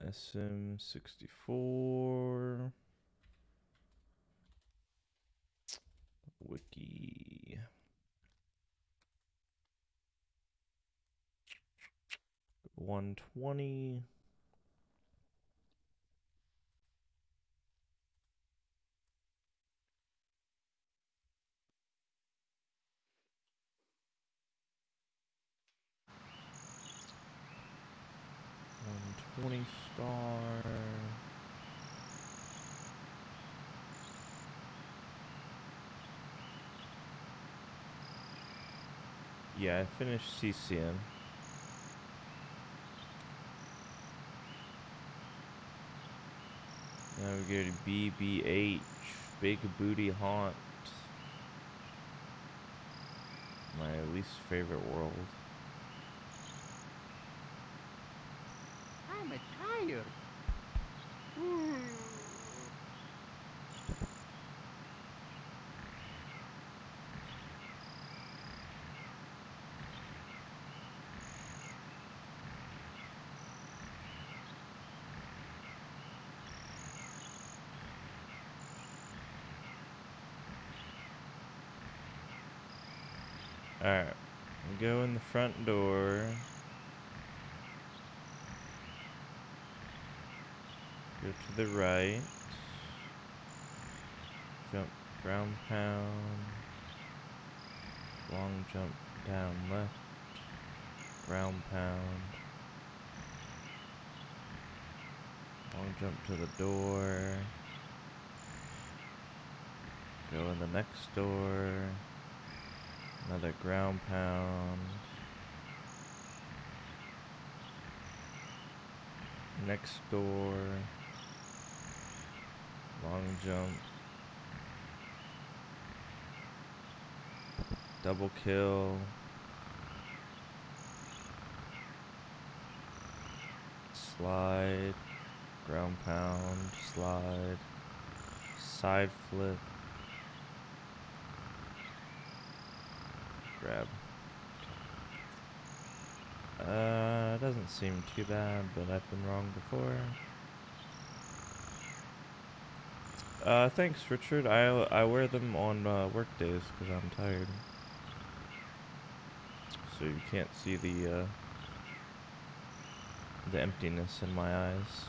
SM64 wiki. $120. $120 star. Yeah, I finished CCM. Now we go to BBH, Big Booty Haunt. My least favorite world. I'm tired. Alright, go in the front door. Go to the right. Jump ground pound. Long jump down left. Ground pound. Long jump to the door. Go in the next door. Another ground pound. Next door. Long jump. Double kill. Slide. Ground pound. Slide. Side flip. Grab. Doesn't seem too bad, but I've been wrong before. Thanks, Richard. I wear them on work days because I'm tired, so you can't see the emptiness in my eyes.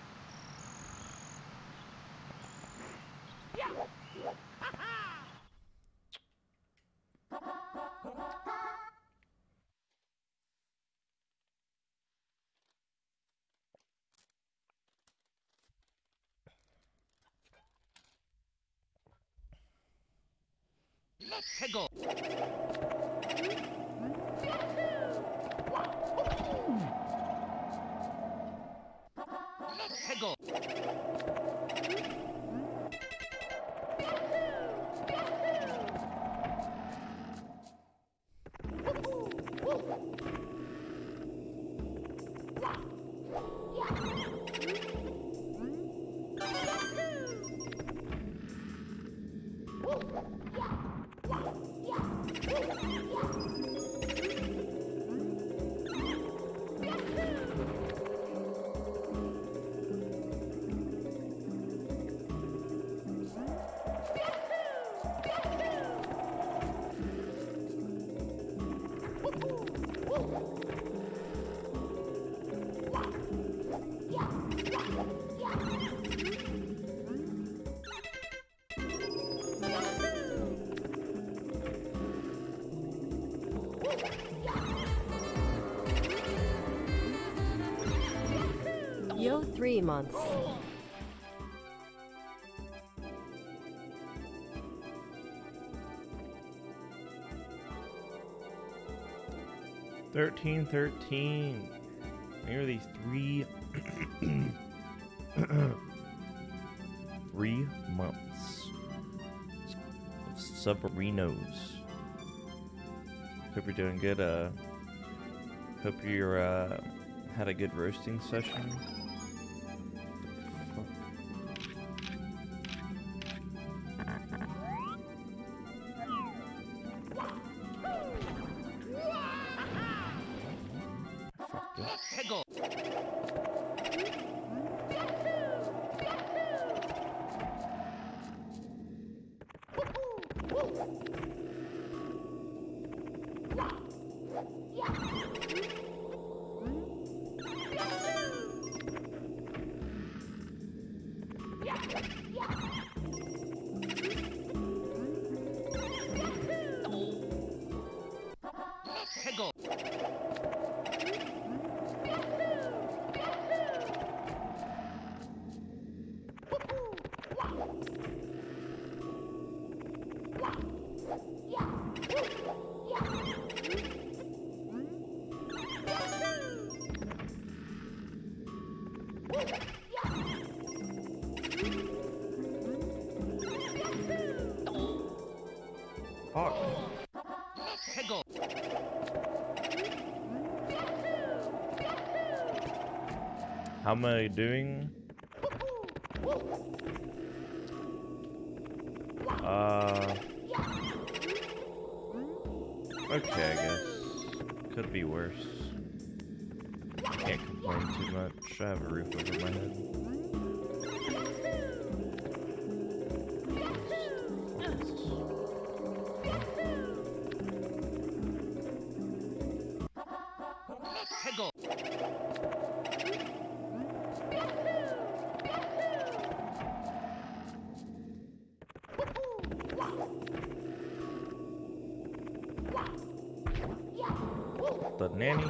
Let's go. Let's go. Yo, 3 months. $13.13. Nearly 3 3 months of Submarinos. Hope you're doing good. Hope you're had a good roasting session. Let's go. Hegel. Fuck. Hegel. How am I doing? Okay, I guess. Could be worse. Can't complain too much. I have a roof over my head. Hegel. The nanny.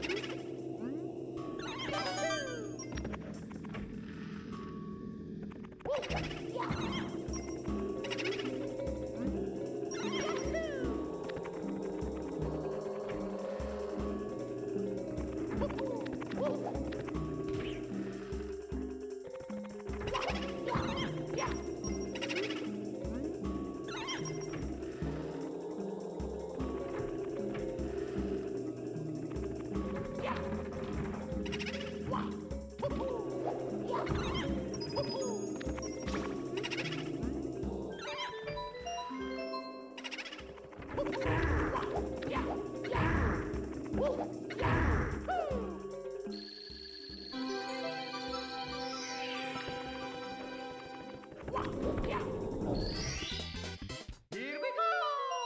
Here we go.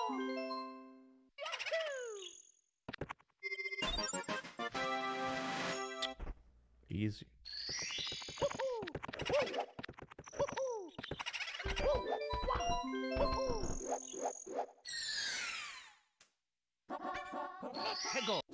Easy. Hegel.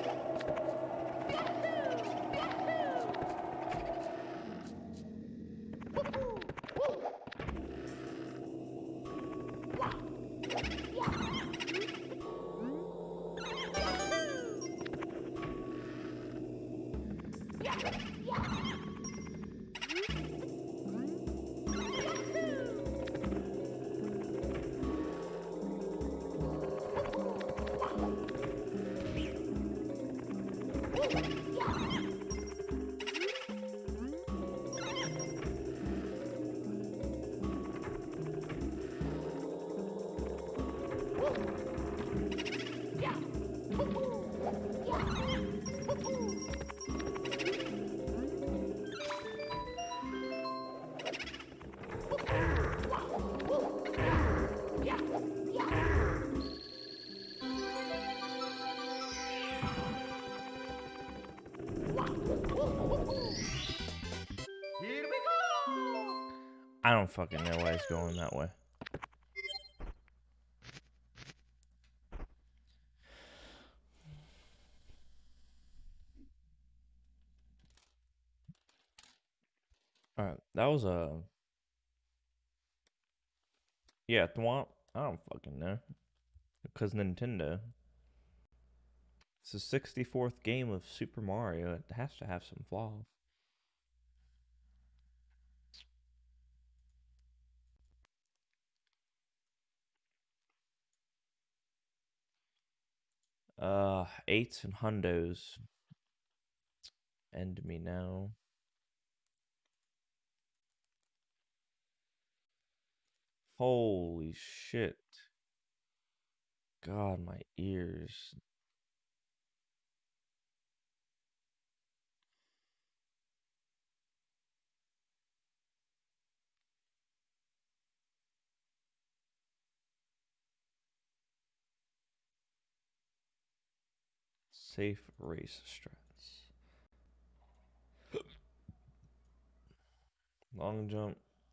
Here we go. I don't fucking know why he's going that way. Alright, that was a... Yeah, Thwomp. I don't fucking know. Because Nintendo. It's the 64th game of Super Mario. It has to have some flaws. Eights and hundos. End me now. Holy shit. God, my ears. Safe race strats. Long jump.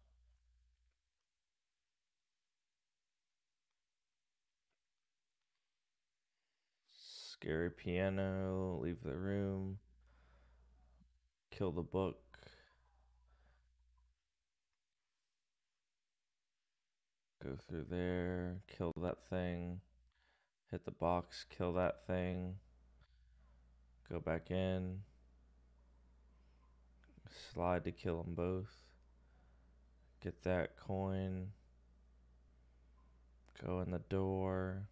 Scary piano, leave the room, kill the book, go through there, kill that thing, hit the box, kill that thing, go back in, slide to kill them both, get that coin, go in the door,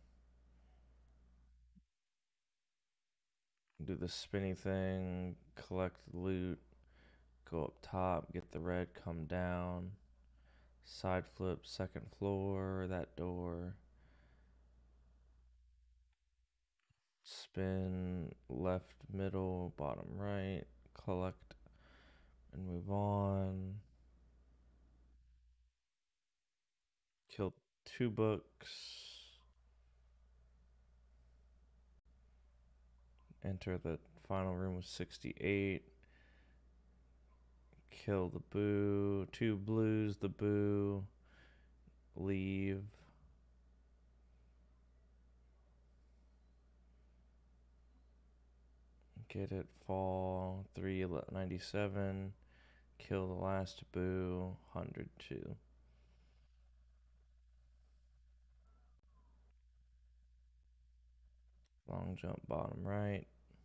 do the spinny thing, collect the loot, go up top, get the red, come down, side flip, second floor, that door, spin, left, middle, bottom right, collect, and move on. Kill 2 books. Enter the final room with 68. Kill the boo. 2 blues, the boo. Leave. Get it, fall. 397. Kill the last boo. 102. Long jump, bottom right.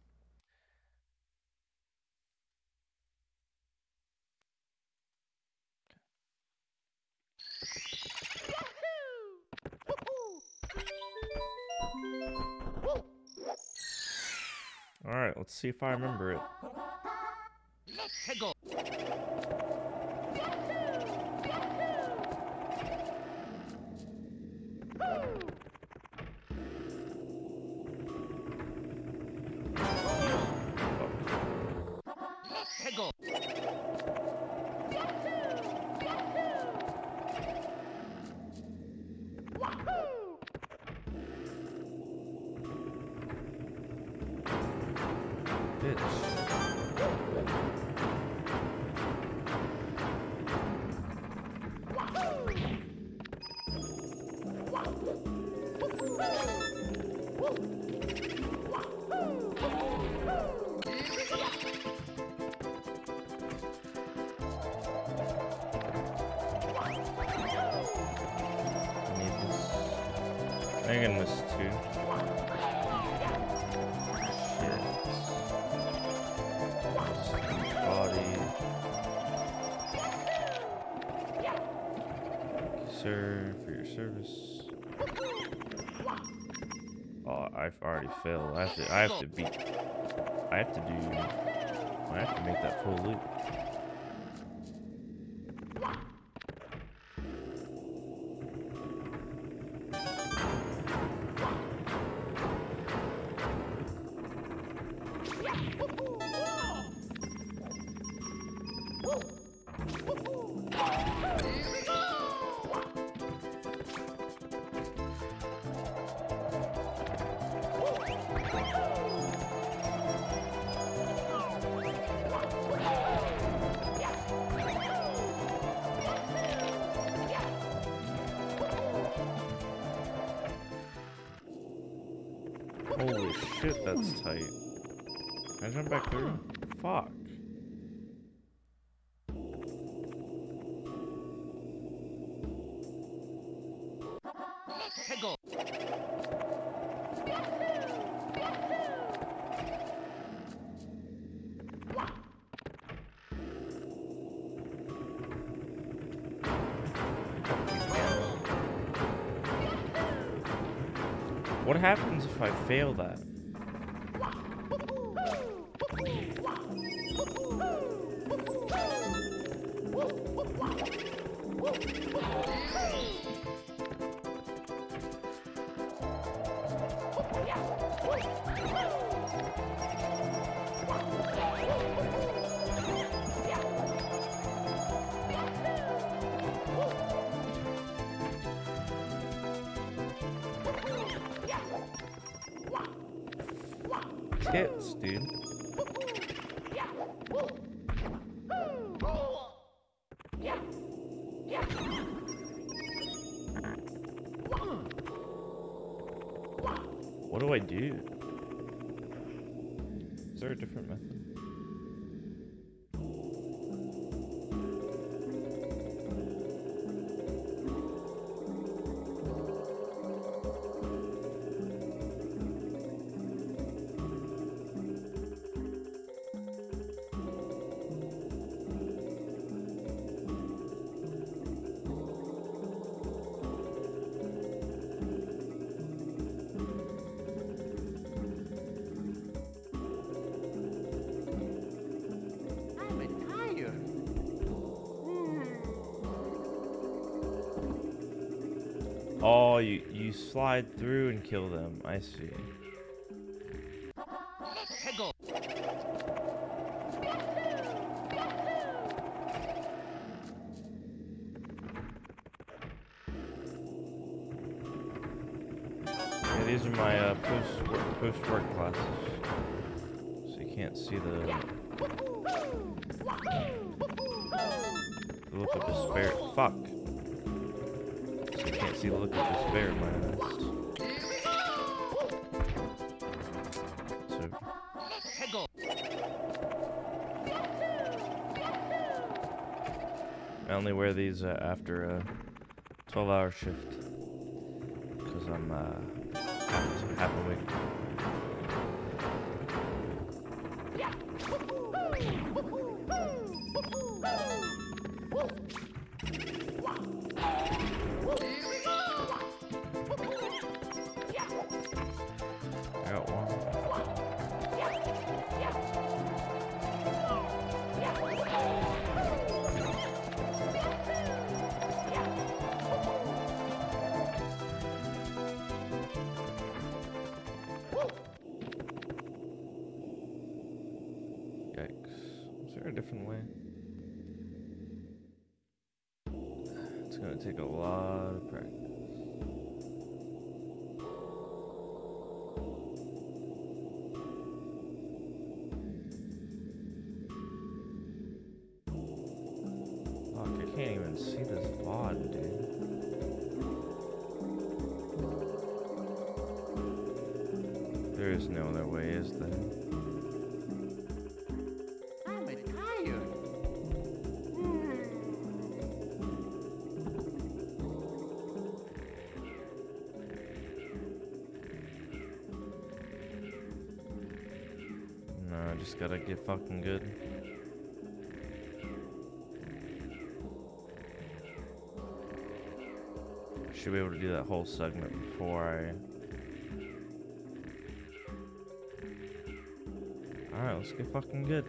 Alright, let's see if I remember it. Let's go. Let's go. I can miss 2. Shit. Body. Sir, for your service. Oh, I've already failed. I have to make that full loop. Holy shit, that's tight. Can I jump back through? Fuck. Let's go. What happens if I fail that? Tits, dude. What do I do? there a different method? Oh, you slide through and kill them. I see. Yeah, these are my post-work classes, so you can't see the look of despair. Fuck. So you can't see the look of despair in my eyes. So. I only wear these after a 12-hour shift because I'm half awake. I got one. Yikes. Is there a different way? It's gonna take a lot of practice. Fuck, I can't even see this VOD, dude. There is no other way, is there? No, I just gotta get fucking good. Should be able to do that whole segment before I... Alright, let's get fucking good.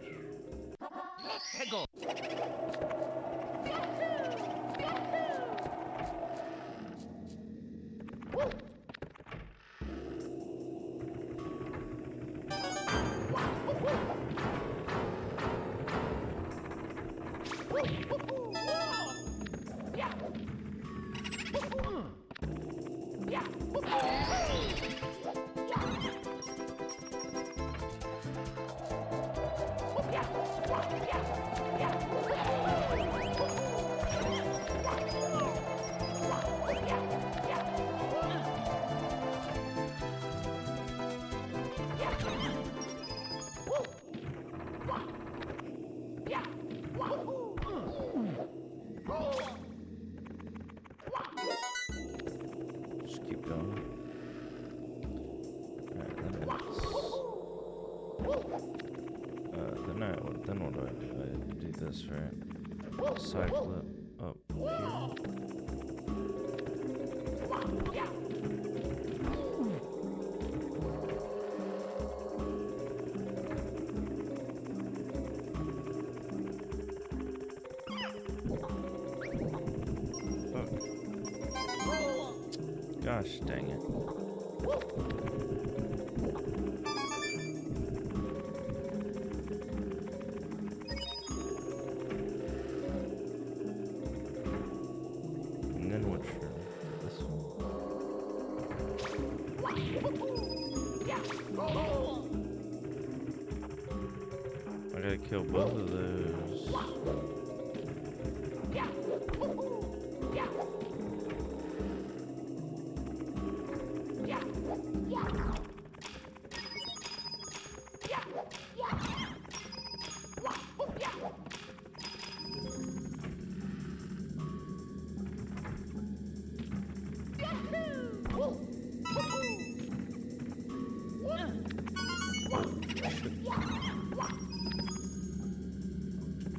Just keep going. Alright, then what do I do? I do this, right? Side flip up here. Gosh dang it. And then which room? This one. I gotta kill both of those.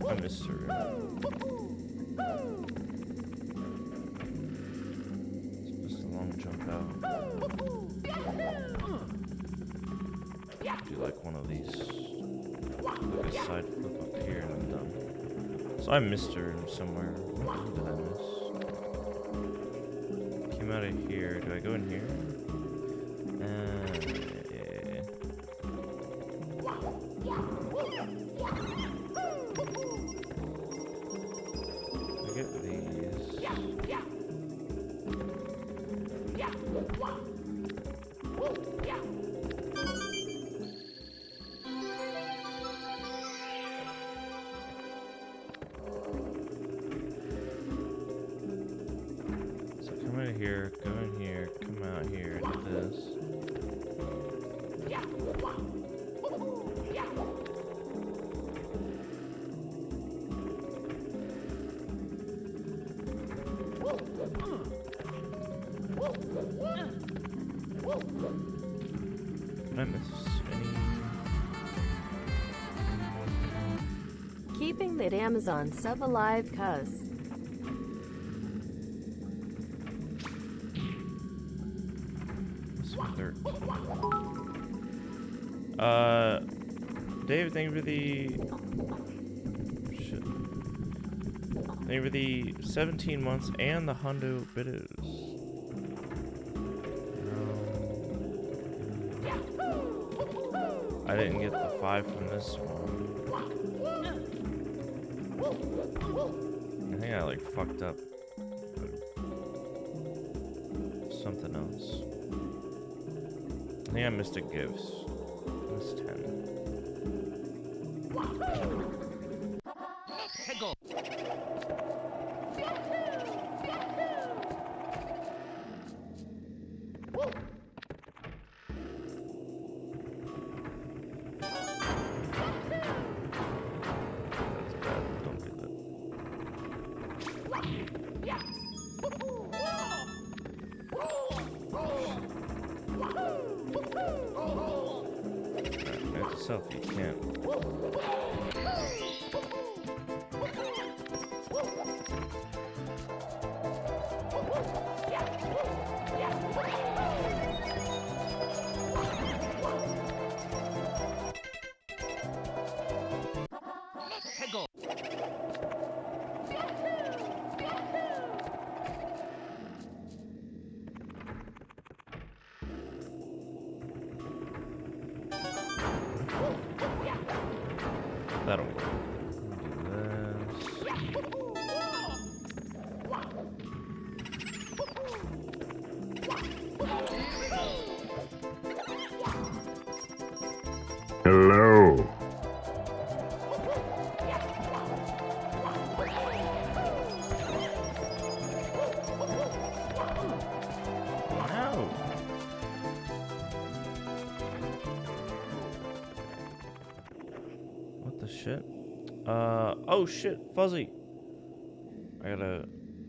I missed her. It's just a long jump out. Do like one of these. Like a side flip up here and I'm done. So I missed her somewhere. What did I miss? Came out of here. Do I go in here? Yeah. I get these. So come out of here, go in here, come out here, do this. Did I miss any? Keeping that Amazon sub alive, cuz. Dave, thank you for the... Shit. Thank you for the 17 months and the Hundo Bidos. I didn't get the 5 from this one. I think I like fucked up something else. I think I missed a gifts. That's 10. Hegel. That's bad. Don't do that. Alright, it's a selfie. You can't. Hegel. That'll work. Do this. Hello. No. What the shit? Oh shit, Fuzzy. I gotta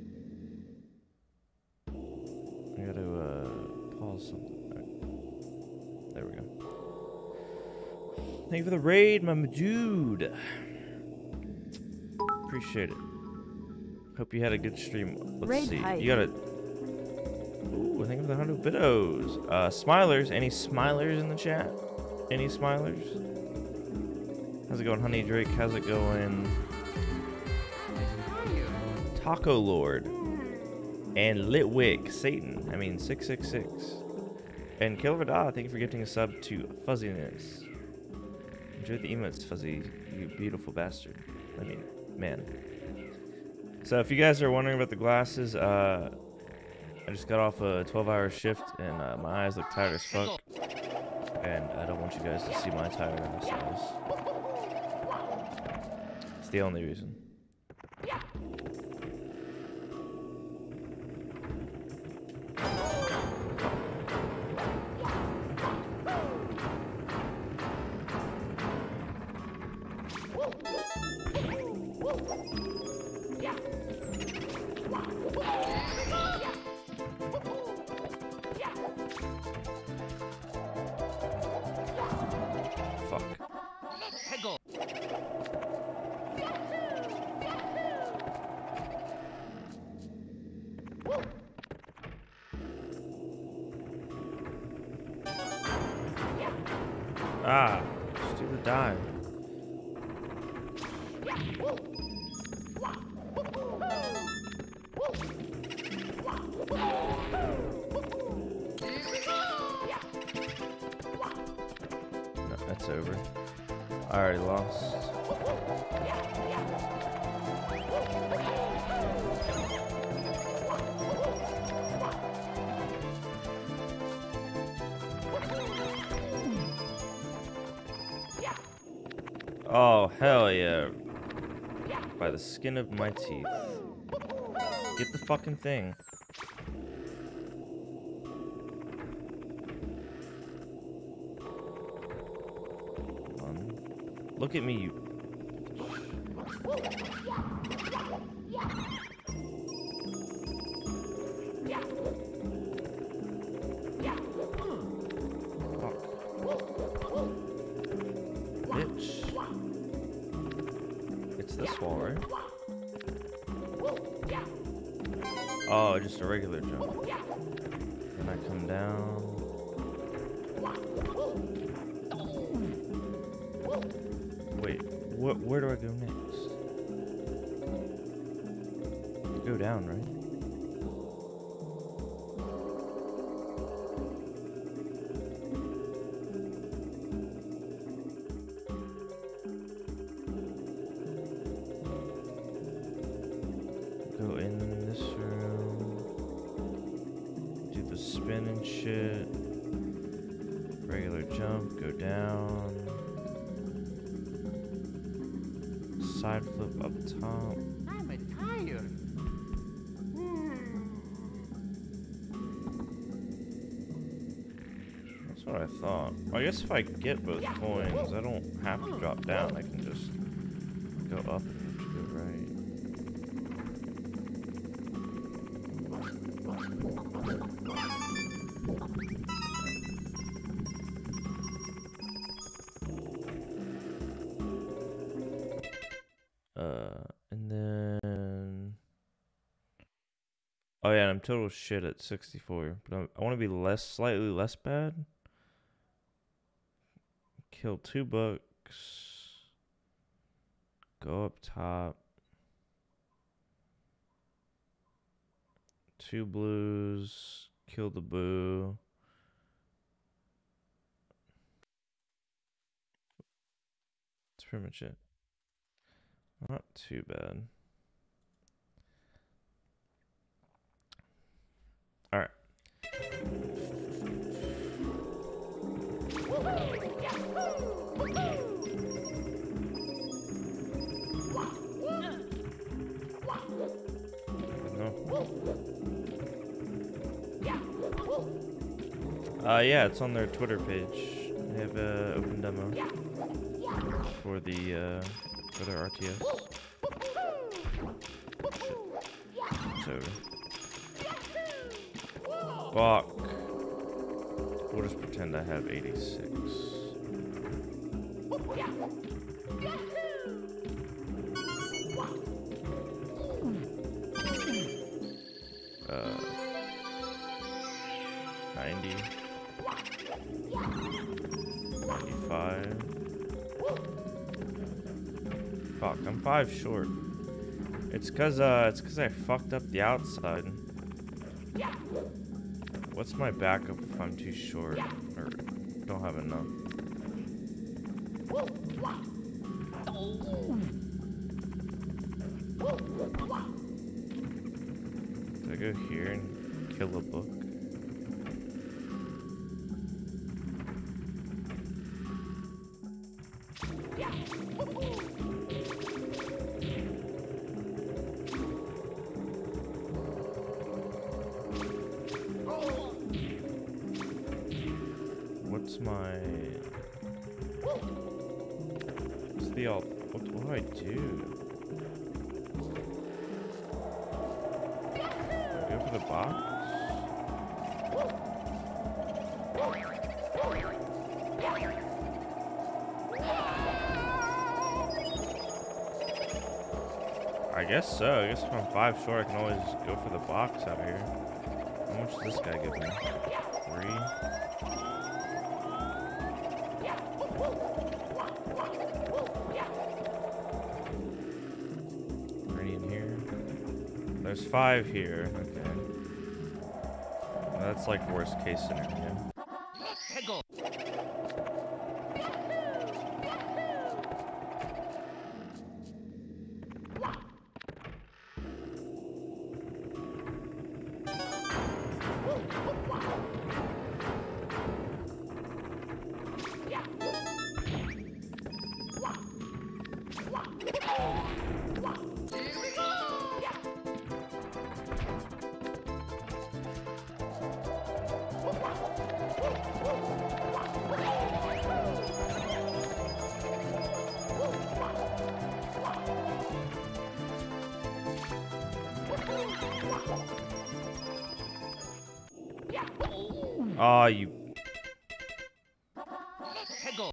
pause something. Right. There we go. Thank you for the raid, my dude. Appreciate it. Hope you had a good stream. Let's Raid see. hype. You got a... Ooh, thank you for the 100 bidos. Smilers. Any smilers in the chat? Any smilers? How's it going, Honey Drake? How's it going? Taco Lord. And Litwick. Satan. I mean, 666. And Killer Vada, thank you for gifting a sub to Fuzziness. Enjoy the emotes, Fuzzy. You beautiful bastard. I mean, man. So if you guys are wondering about the glasses, I just got off a 12-hour shift and my eyes look tired as fuck. And I don't want you guys to see my tired ass eyes. It's the only reason. Fuck. Hegel. No, that's over. I already lost. Oh, hell yeah. By the skin of my teeth. Get the fucking thing. Look at me, you. Bitch. It's this wall, right? Oh, just a regular jump. Then I come down. Wait, where do I go next? Go down, right? Go in this room. Do the spin and shit. Regular jump, go down. Side flip up top. I'm tired. That's what I thought. Well, I guess if I get both coins, I don't have to drop down. I can just go up and to the right. And then... Oh yeah, I'm total shit at 64. But I want to be slightly less bad. Kill 2 bucks. Go up top. 2 blues. Kill the boo. That's pretty much it. Not too bad. Alright. Yeah, it's on their Twitter page. They have an open demo for their RTS. It's over. Fuck. We'll just pretend I have 86. 90. 95. Fuck, I'm 5 short. It's cause I fucked up the outside. What's my backup if I'm too short or don't have enough? Do I go here and kill a book? What do I do? Go for the box? I guess so. I guess if I'm 5 short, I can always go for the box out here. How much does this guy give me? 3? any in here? There's 5 here. Okay. That's like worst case scenario. Hegel. Ah, you. Hegel.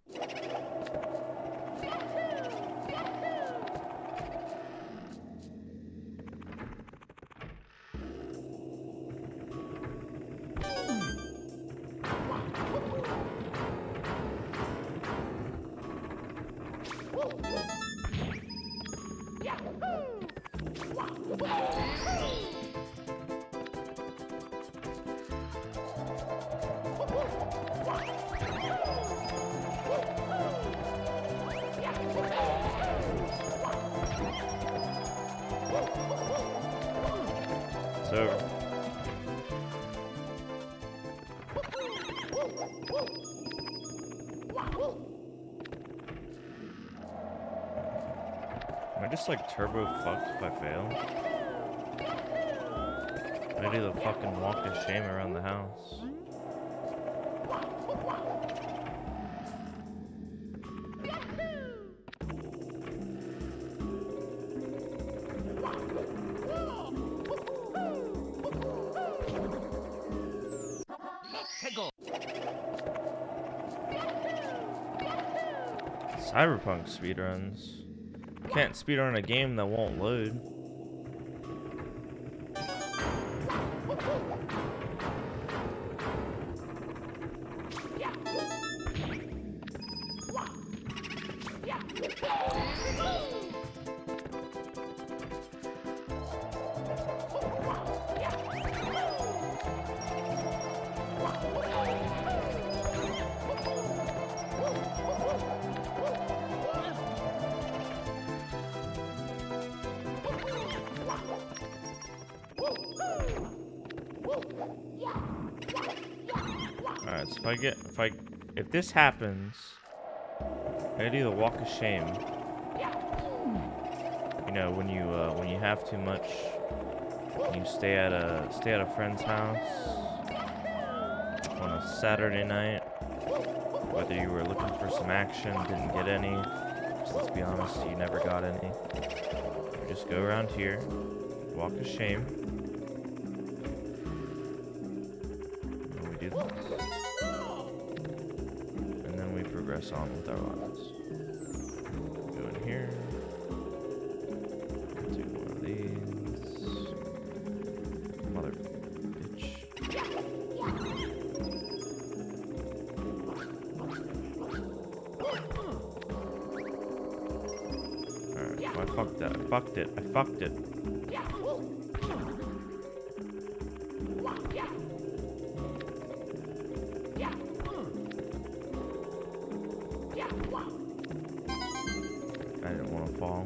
It's over. Am I just like turbo fucked if I fail? I do the fucking walk of shame around the house. Hegel. Cyberpunk speedruns. Can't speedrun a game that won't load. Alright, so if this happens, I do the walk of shame. You know, when you have too much, you stay at a friend's house on a Saturday night. Whether you were looking for some action, didn't get any. Just let's be honest, you never got any. You just go around here, walk of shame. And we do this. And then we progress on with our lives. Go in here. Do one of these. Mother bitch. Alright, well, I fucked that. I fucked it. I fucked it. I didn't want to fall.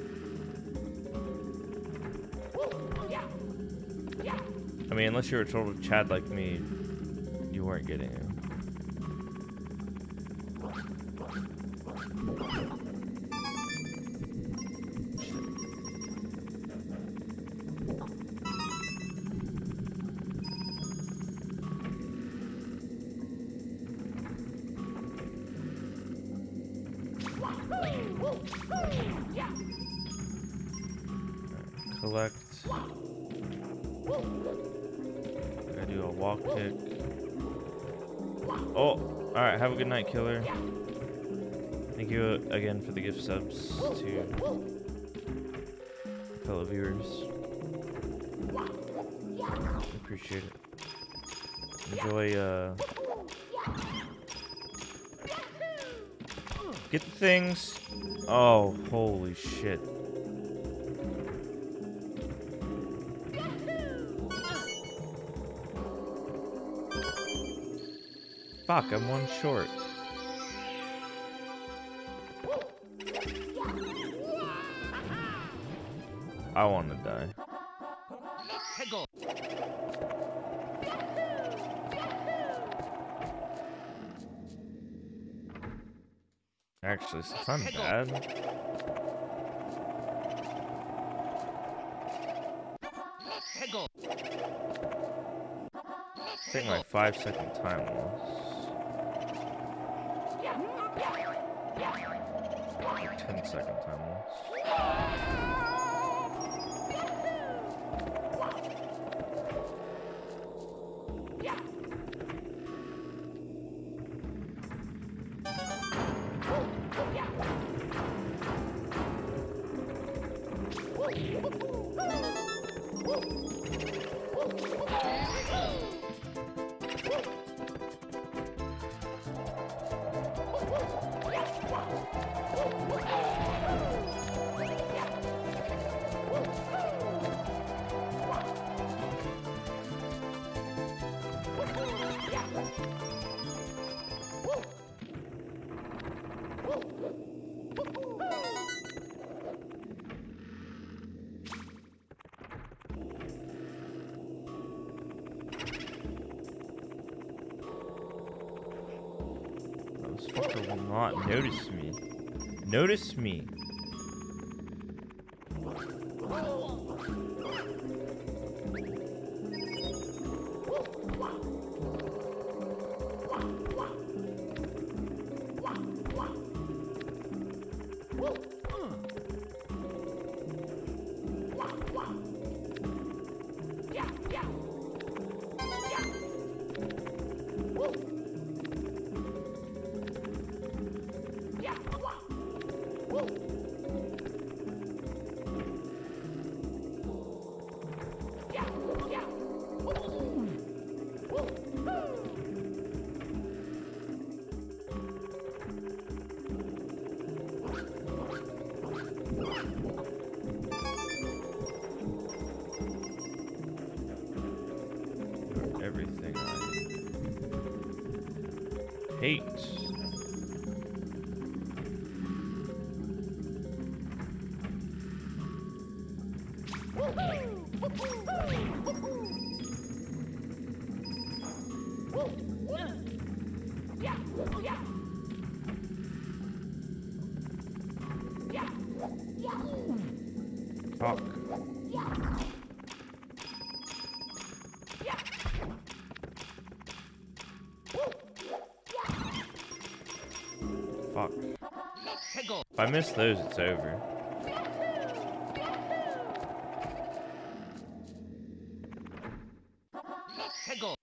I mean, unless you're a total Chad like me, you weren't getting it. Collect. I do a walk kick. Oh, alright, have a good night, killer. Thank you again for the gift subs to fellow viewers. Appreciate it. Enjoy, get the things. Oh, holy shit. Fuck, I'm one short. I want to die. Hegel. Actually, since I'm bad, Hegel. I think my 5-second time loss. Or 10-second time loss. This fucker will not notice me. Notice me. Everything I hate. Fuck. Fuck. Hegel. If I miss those, it's over. Hegel.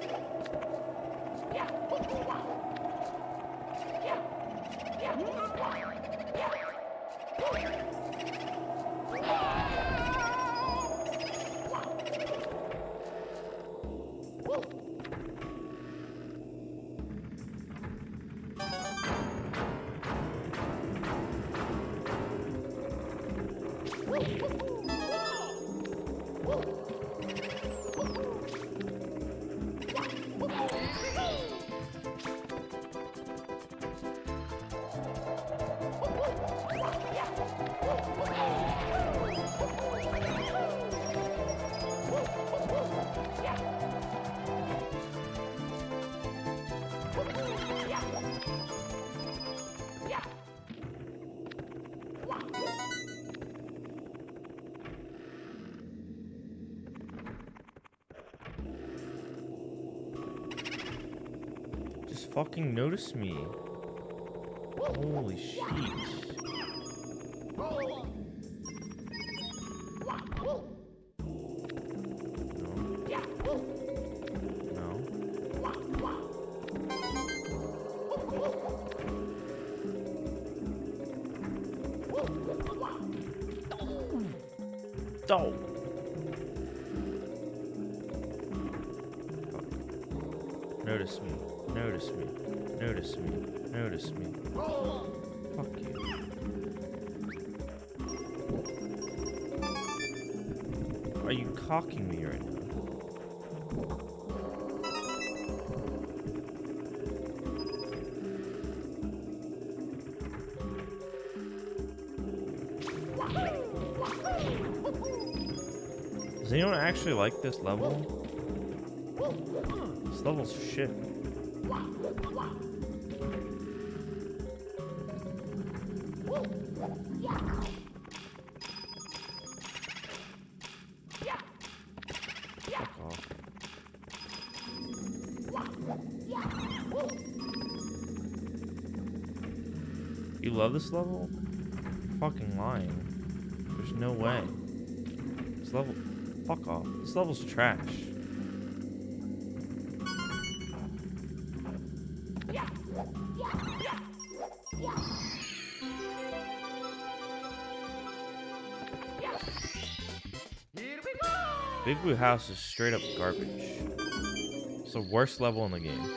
Just fucking notice me. Holy shit. Oh. Notice me. Notice me. Notice me. Notice me. Fuck you. Are you cocking me right now? Does anyone actually like this level? This level's shit. Fuck off. You love this level? You're fucking lying. There's no way. This level... Fuck off. This level's trash. Big Blue House is straight up garbage. It's the worst level in the game.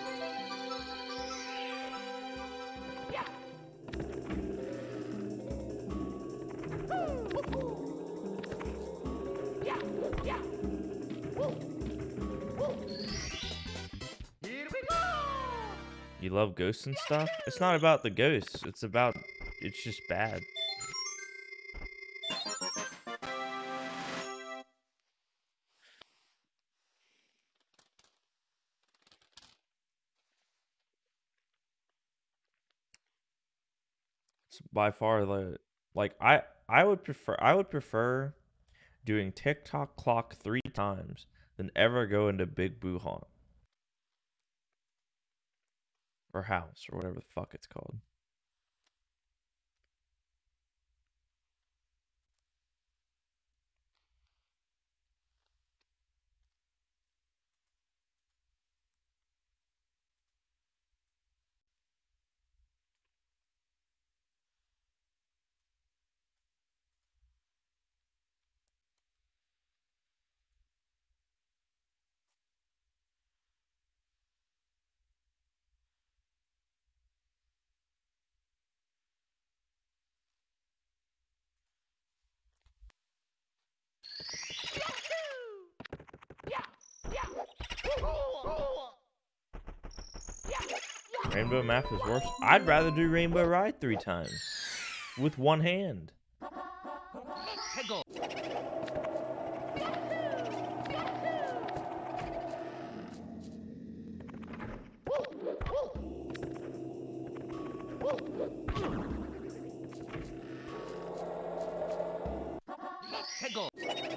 You love ghosts and stuff? It's not about the ghosts. It's about... It's just bad. It's by far the... Like, I would prefer doing TikTok clock 3 times than ever go into Big Boo Haunt. Or house, or whatever the fuck it's called. Rainbow map is worse. I'd rather do Rainbow Ride 3 times. With one hand. Hegel. Hegel.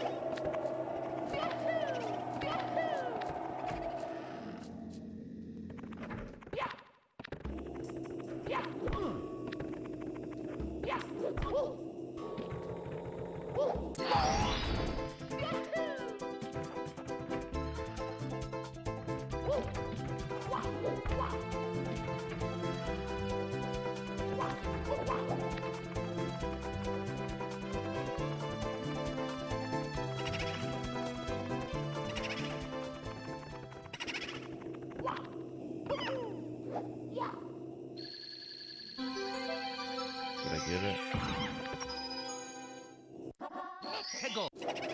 Did I get it? Hegel.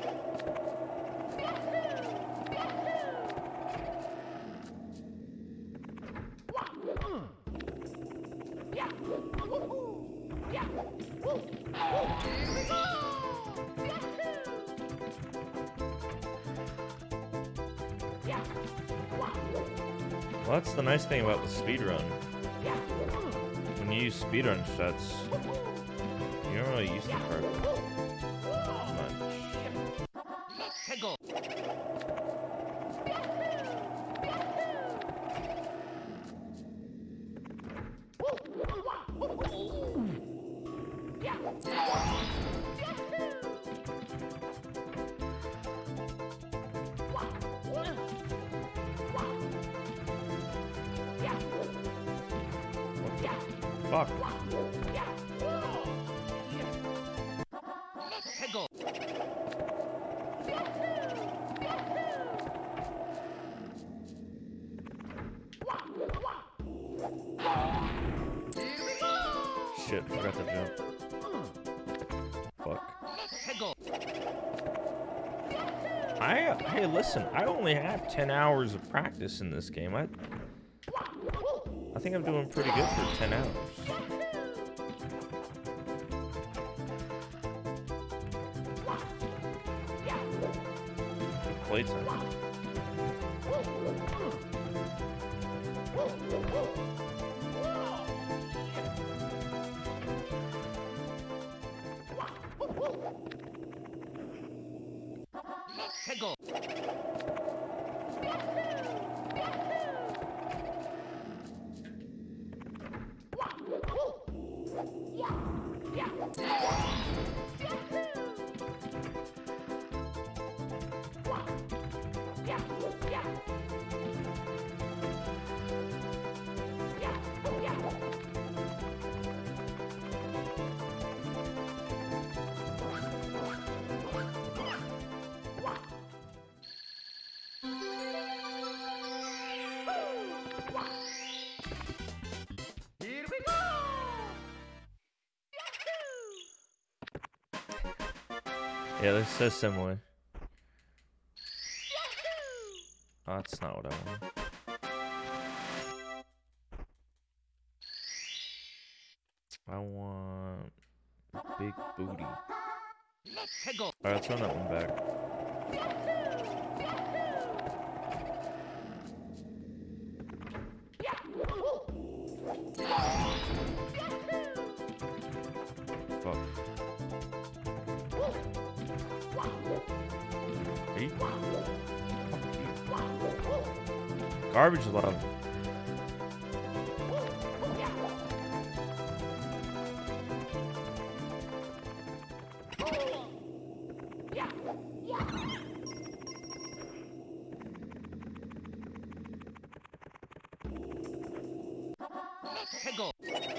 Well, that's the nice thing about the speedrun. When you use speedrun sets, you don't really use the card much. Hegel. Fuck. Hegel. Shit, forgot to jump. Fuck. Hegel. Hey, listen, I only have 10 hours of practice in this game. I think I'm doing pretty good for 10 hours. playtime. Peggle. Here we go. Yeah, they're so similar. Oh, that's not what I want. I want big booty. Peggle. Alright, let's run that one back. Fuck. Hey. Garbage love. Peggle.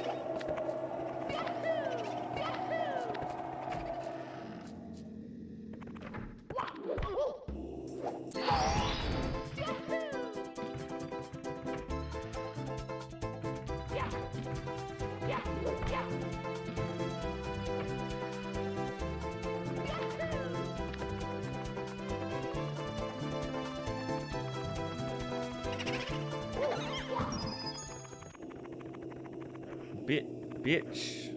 Bitch.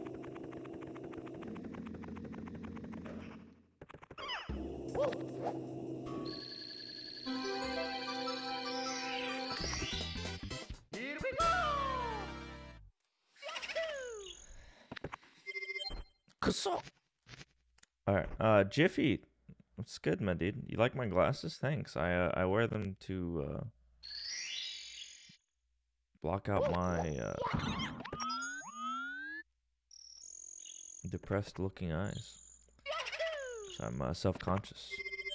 Here we go. Alright, Jiffy. What's good, my dude? You like my glasses? Thanks. I wear them to block out my depressed looking eyes. So I'm self-conscious.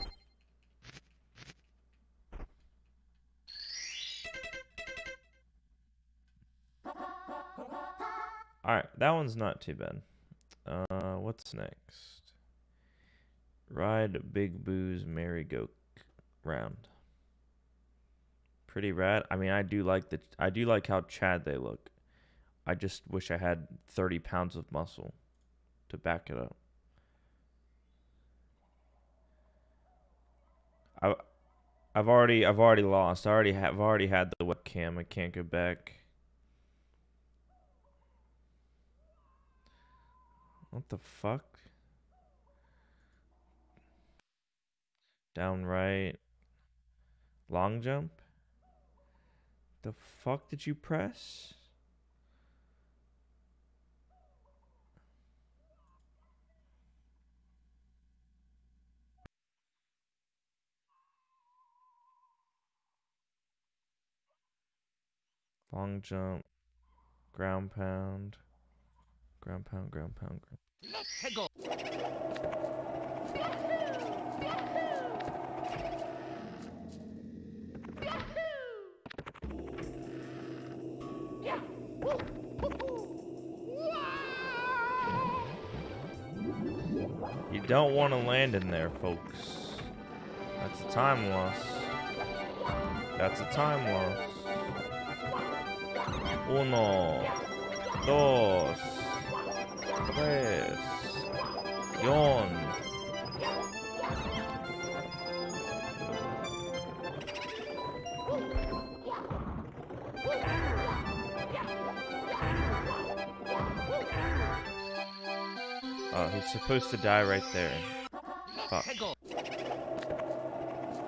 Alright, that one's not too bad. What's next? Ride Big Boo's merry-go-round. Pretty rad. I mean, I do like how Chad they look. I just wish I had 30 pounds of muscle to back it up. I've already lost. I've already had the webcam. I can't go back. What the fuck? Down right. Long jump? The fuck did you press? Long jump. Ground pound. Ground pound, ground pound, ground. Peggle. You don't want to land in there, folks. That's a time loss. That's a time loss. Uno, dos, tres, yon. Oh, he's supposed to die right there. Fuck. Peggle.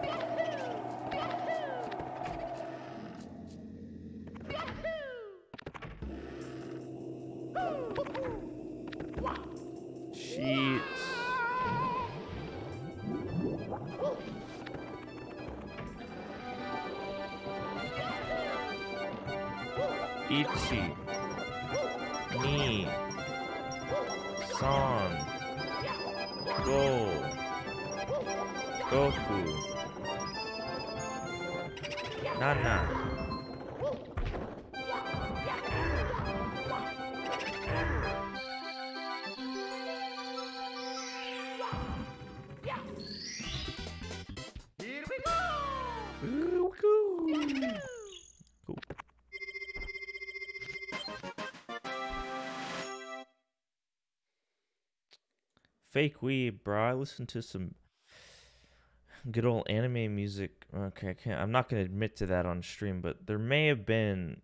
Ichi, Ni, San, Go, Goku, Nana. Here we go! Ooh, cool. Cool. Fake weed, bro. I listen to some good old anime music. Okay, I can't. I'm not gonna admit to that on stream, but there may have been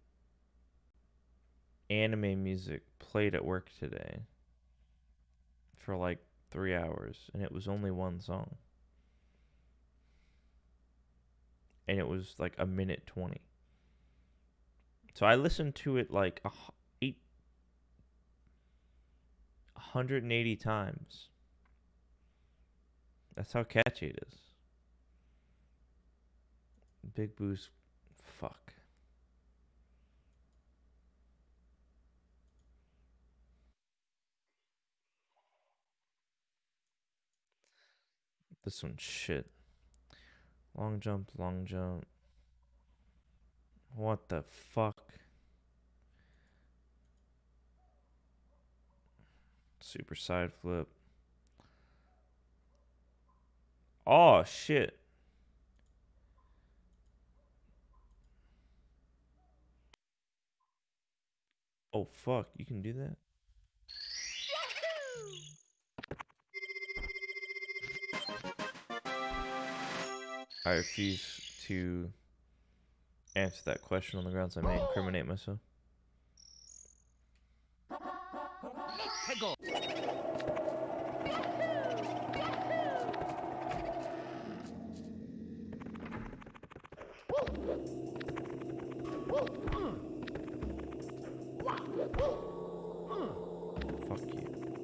anime music played at work today for like 3 hours, and it was only one song, and it was like a minute 20. So I listened to it like 180 times. That's how catchy it is. Big Boost, fuck. This one's shit. Long jump, long jump. What the fuck? Super side flip. Oh, shit. Oh, fuck. You can do that? I refuse to answer that question on the grounds I may incriminate myself. Let's go! Fuck you.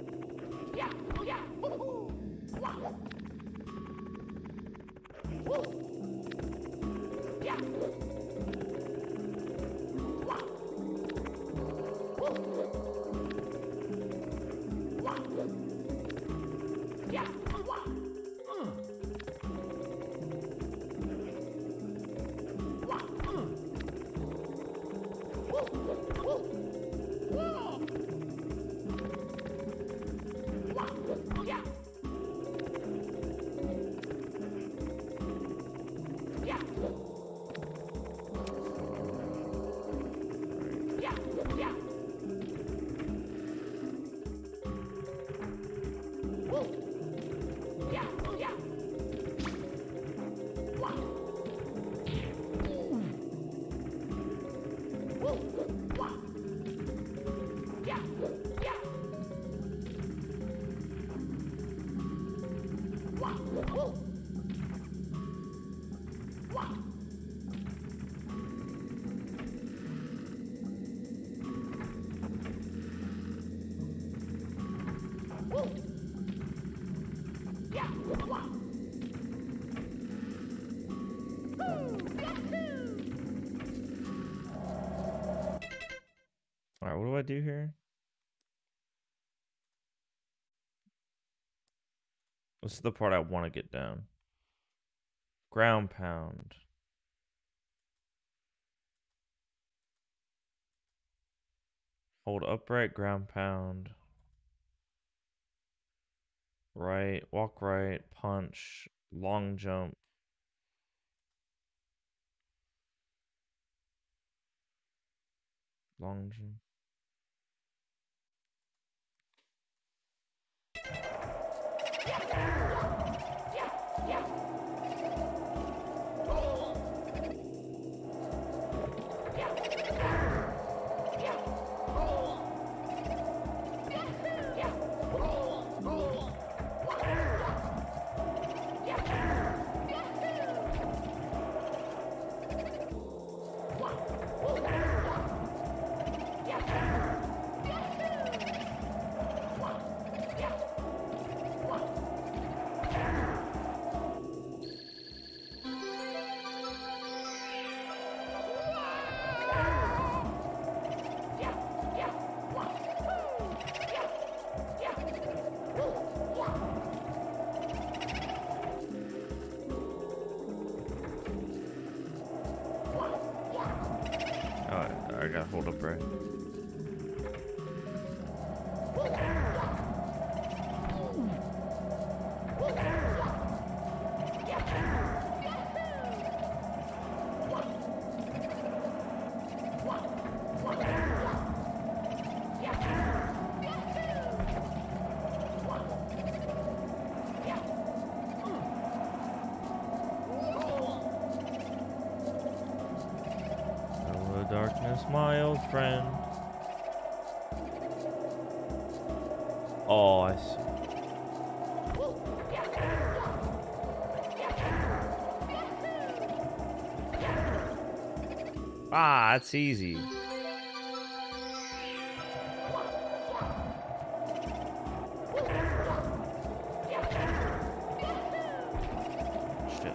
Alright, what do I do here? This is the part I want to get down. Ground pound. Hold upright, ground pound. Right, walk right, punch, long jump. Long jump. gotta hold up right. Hello, darkness, my old friend. Oh, I see. Ah, that's easy. Shit.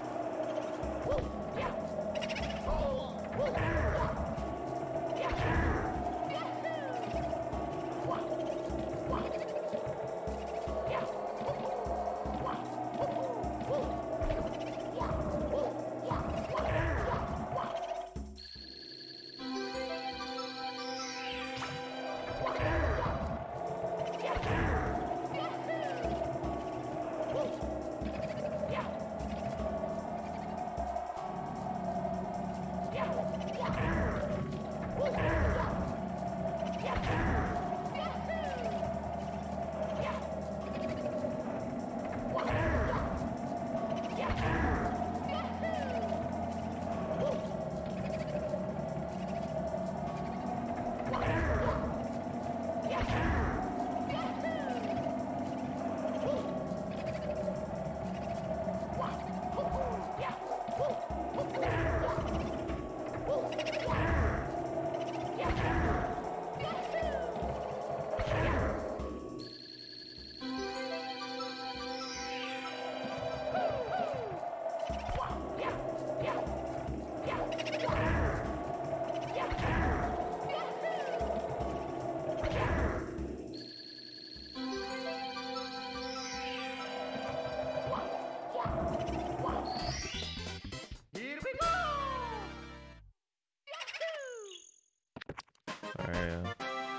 Alright,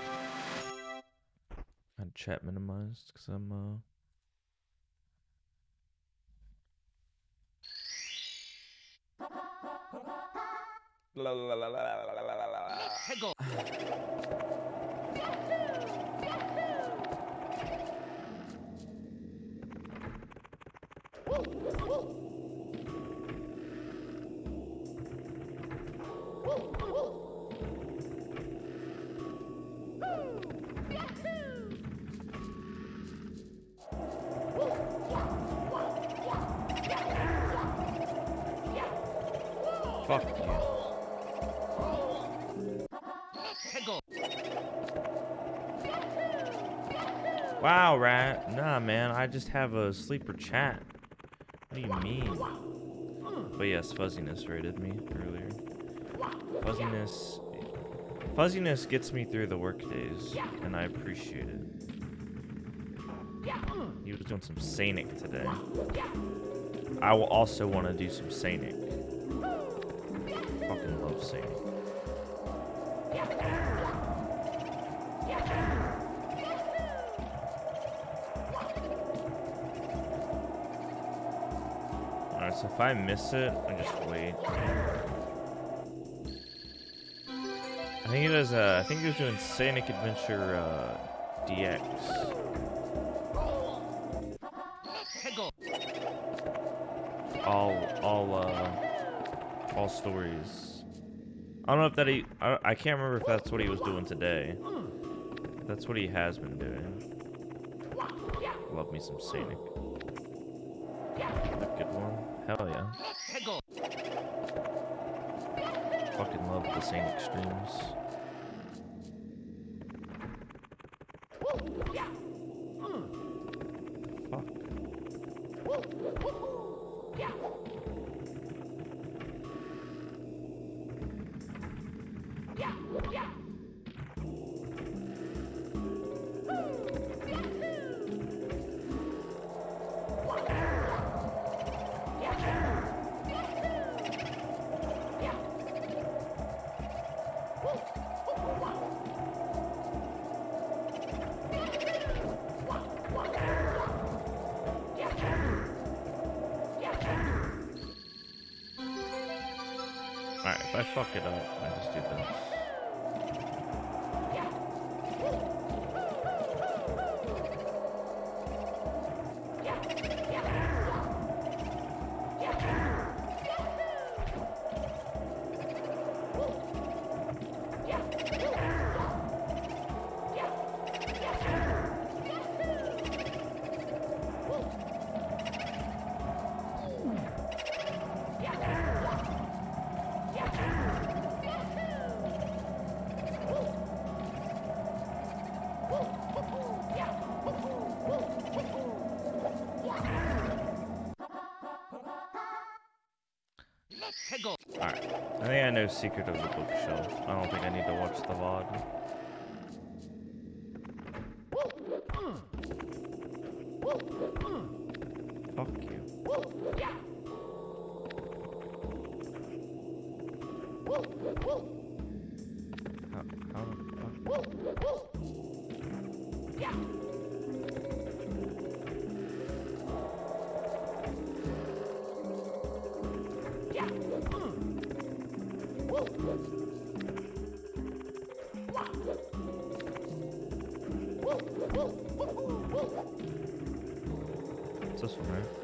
I had chat minimized because I'm Hegel. fuck you. Hegel. Wow, rat. Nah, man, I just have a sleeper chat. What do you mean? But yes, fuzziness rated me earlier. Fuzziness gets me through the work days, and I appreciate it. He was doing some Sanic today. I will also want to do some Sanic. Fucking love Sanic. Alright, so if I miss it, I just wait. I think it was I think he was doing Sanic Adventure DX. Hegel. All stories. I don't know if that I can't remember if that's what he was doing today. That's what he has been doing. Love me some Sanic. A good one. Hell yeah. Hegel. Fucking love the Sanic streams. Fuck. Alright, if I fuck it up, I just do this. Hegel. Alright, I think I know Secret of the Bookshelf. I don't think I need to watch the VOD. Fuck you. How the fuck? It's this one, right?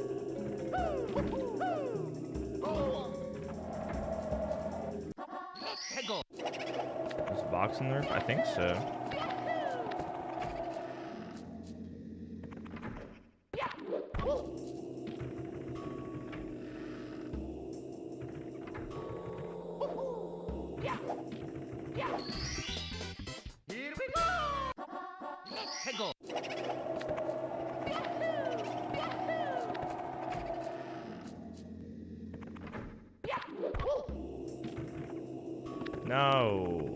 Hegel. There's a box in there? I think so. Here we go. Hegel. No.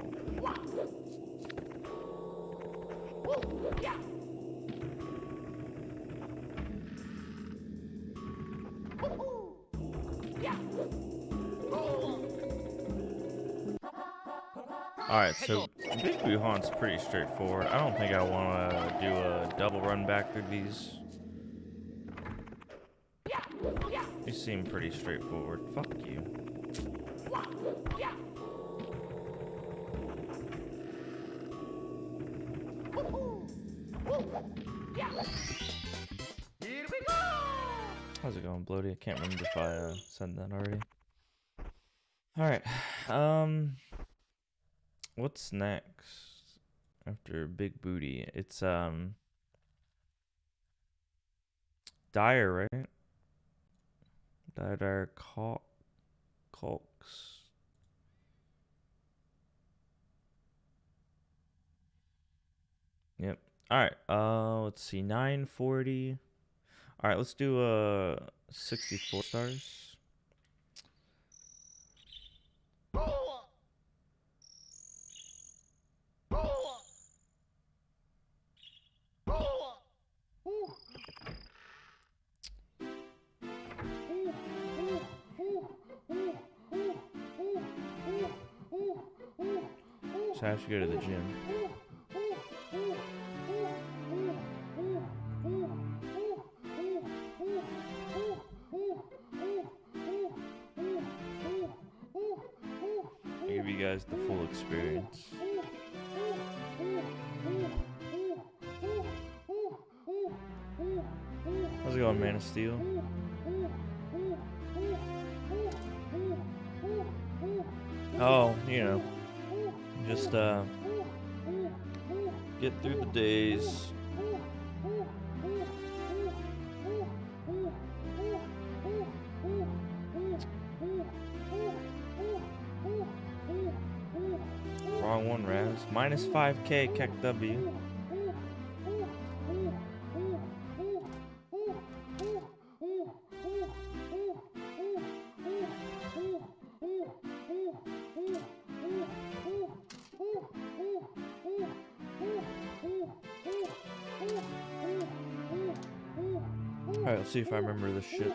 Alright, so Big Wuhan's pretty straightforward. I don't think I want to do a double run back through these. These seem pretty straightforward. Fuck you. Here we go. How's it going, Bloody? I can't remember if I said that already. Alright, what's next after Big Booty? It's Dire, right? Dire Calks. Yep. Alright, let's see, 940. Alright, let's do 64 stars. So I have to go to the gym. I'll give you guys the full experience. How's it going, Man of Steel? Oh, you know, just get through the days. Wrong one, Raz. Minus 5K, Keck W. Alright, let's see if I remember this shit.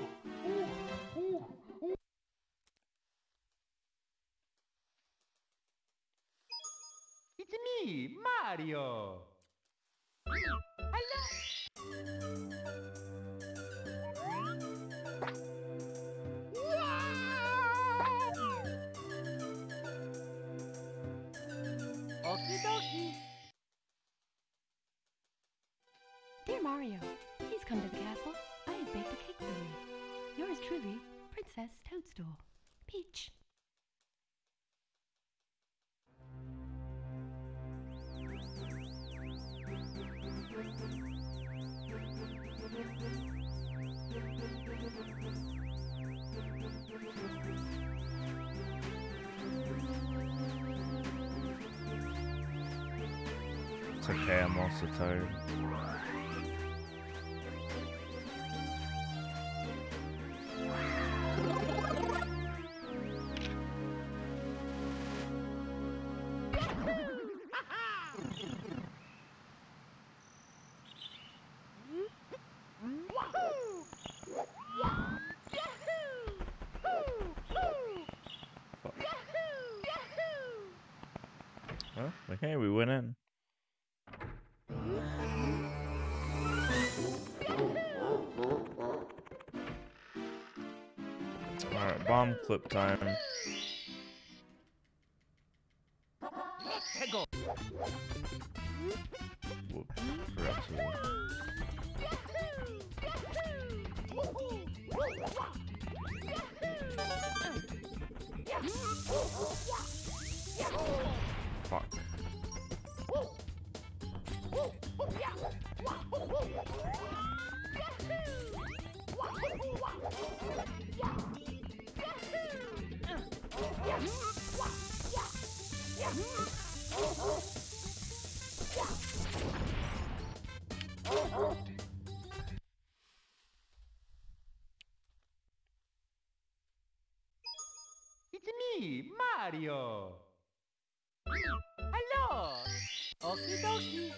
It's me, Mario. Hello. Okie dokie. Dear Mario, please come to the castle. I have baked a cake for you. Yours truly, Princess Toadstool. Peach. It's okay, I'm also tired. Well, okay, we went in. Alright, bomb clip time. Hego. Whoops, forgot to. Fuck. It's me, Mario. Hello. Okie dokie.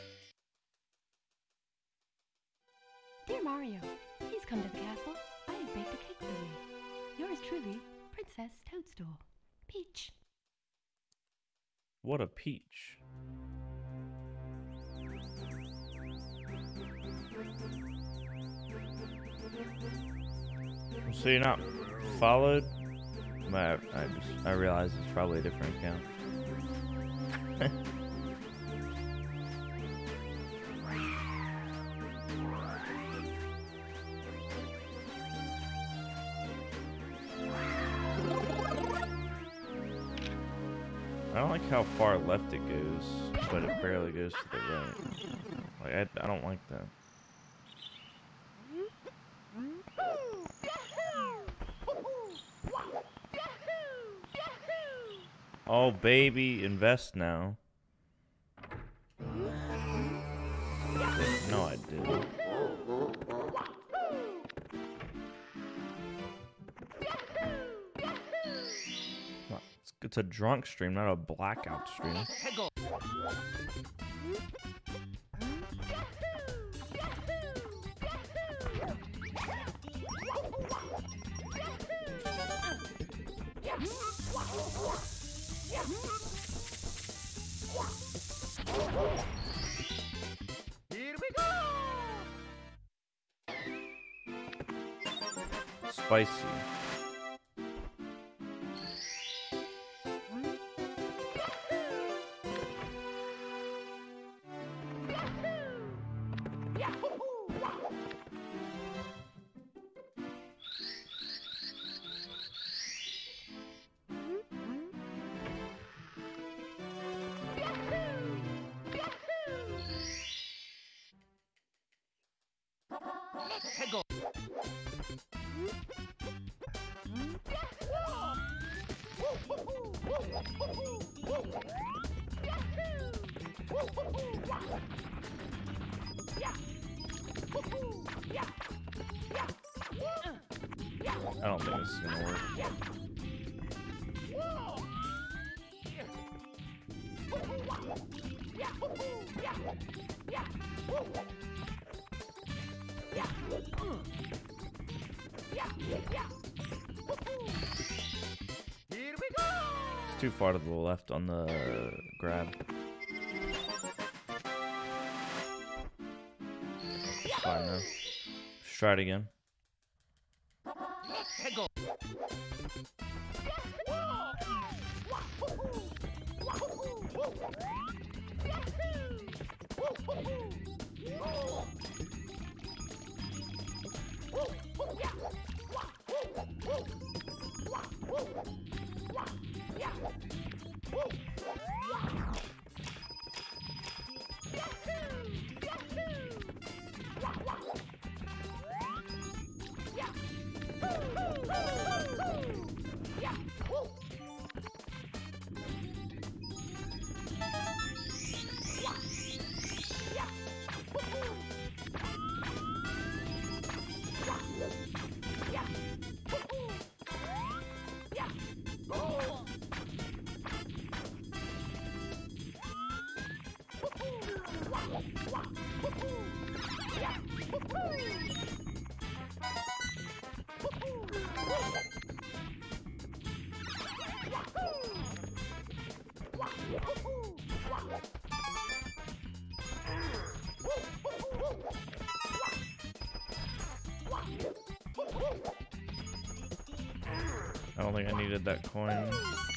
Dear Mario, please come to the castle. I have baked a cake for you. Yours truly, Princess Toadstool. Peach. What a peach. So you're not followed? I realize it's probably a different account. I don't like how far left it goes, but it barely goes to the right. Like, I don't like that. Oh, baby, invest now. No, I didn't. It's a drunk stream, not a blackout stream. Hego. Here we go. Spicy. Hego. I don't think this is gonna work. Here we go. It's too far to the left on the grab. It's fine now. Let's try it again. Hego. I don't think I needed that coin.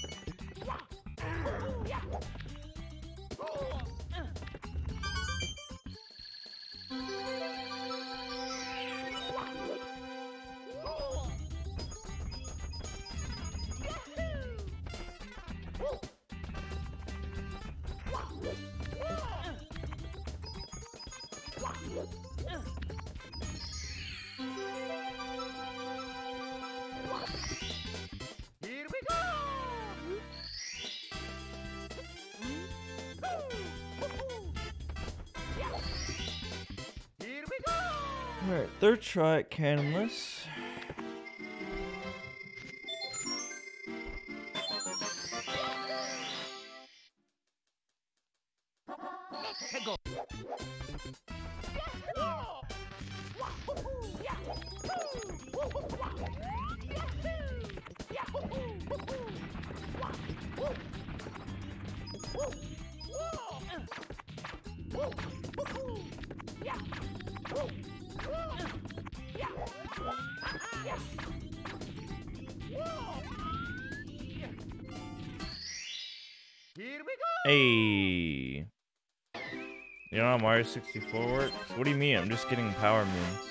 Here we go! Here we go! Alright, third try at Cannonless. Go! Here we go! Hey. You know how Mario 64 works? What do you mean? I'm just getting power moons.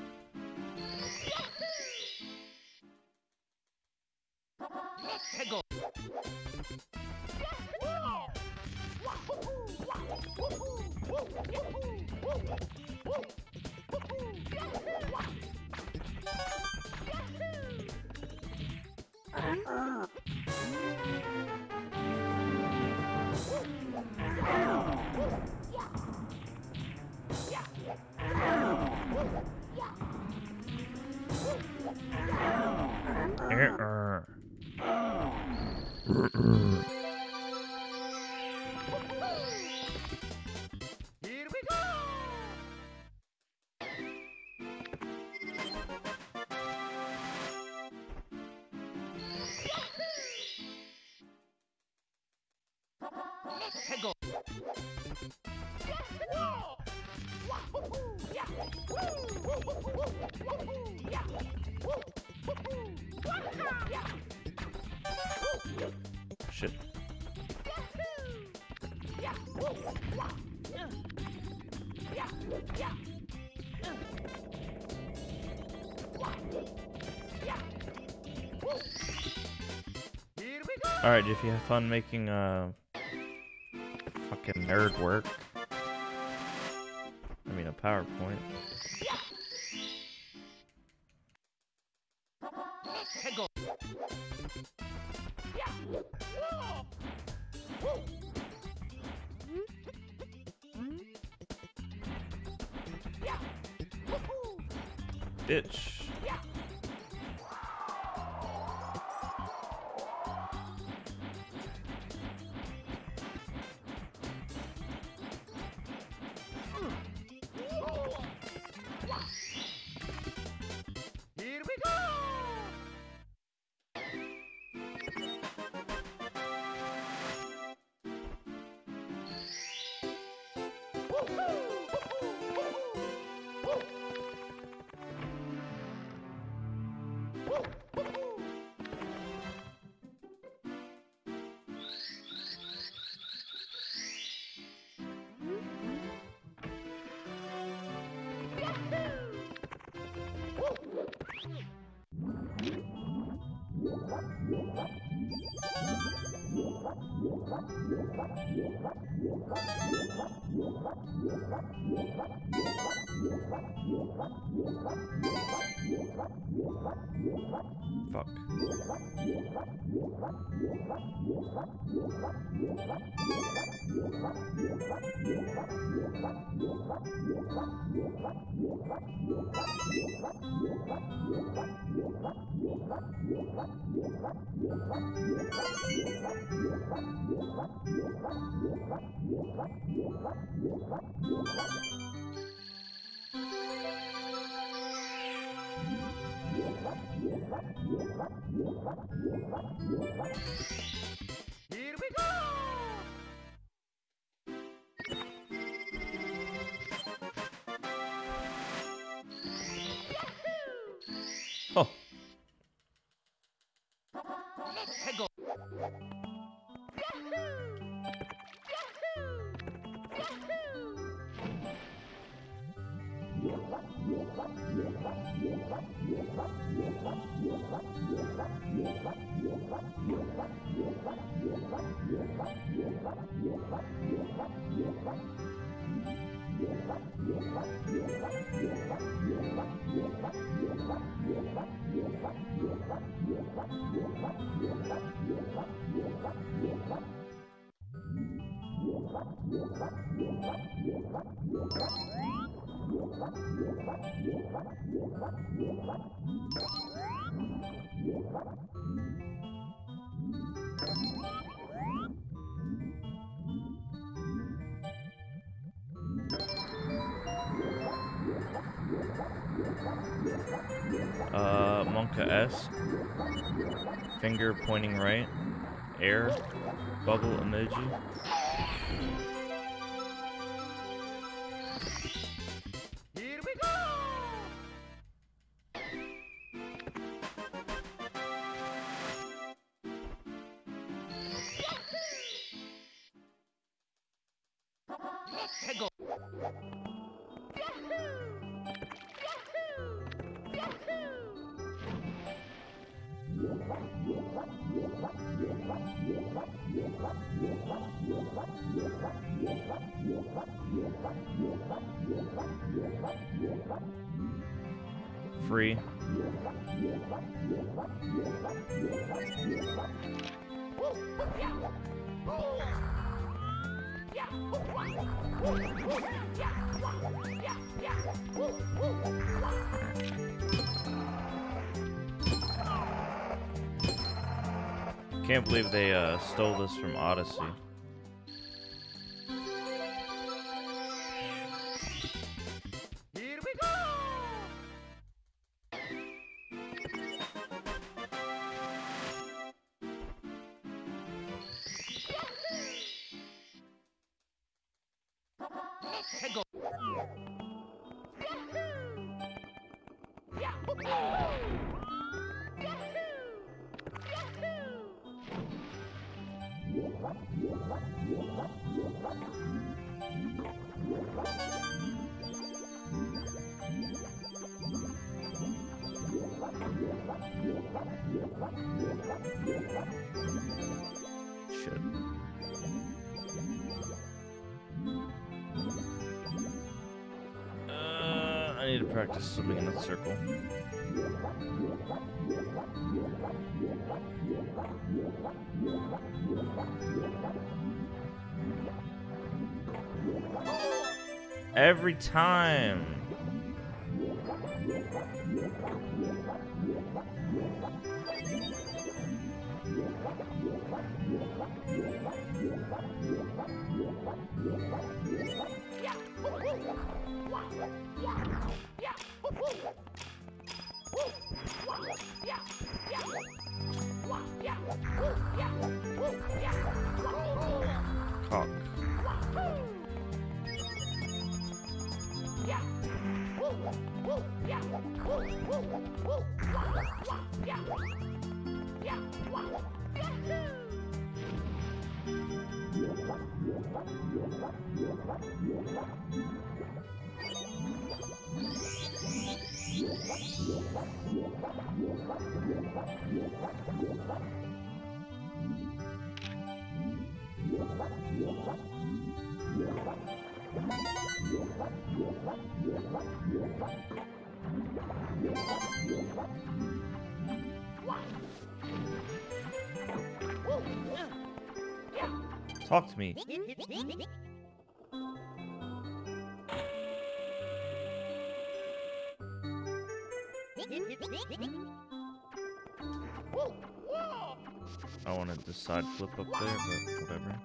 Go! Here we go! Go! Shit. Here we go! Alright, if you have fun making fucking nerd work. I mean a PowerPoint. Go! Bitch. Here we go! Fuck. Here we go! Oh. Let's go! Monka-esque. Finger pointing right. Air. Bubble emoji. Here we go! Let's go! Free. Can't believe they stole this from Odyssey. Here we go! Let's go! Shit. I need to practice swimming in a circle. Every time. Cock. Talk to me. I wanted to side flip up there, but whatever.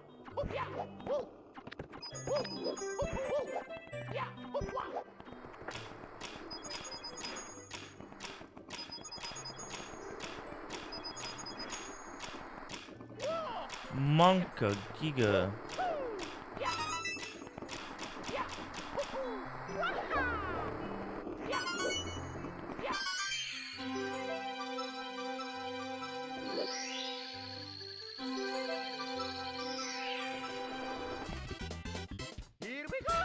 Monka Giga. Here we go!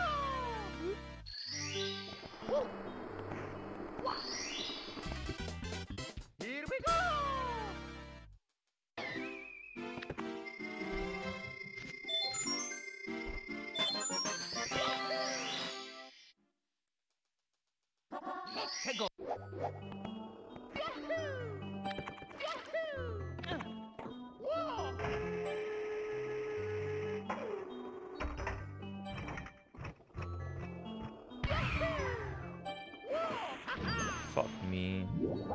Here we go! Let's go! Fuck me.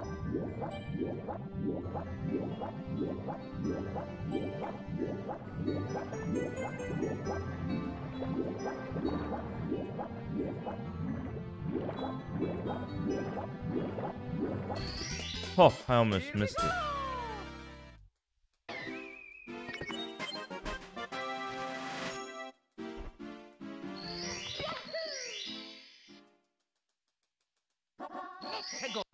Oh, I almost missed it. Let's go!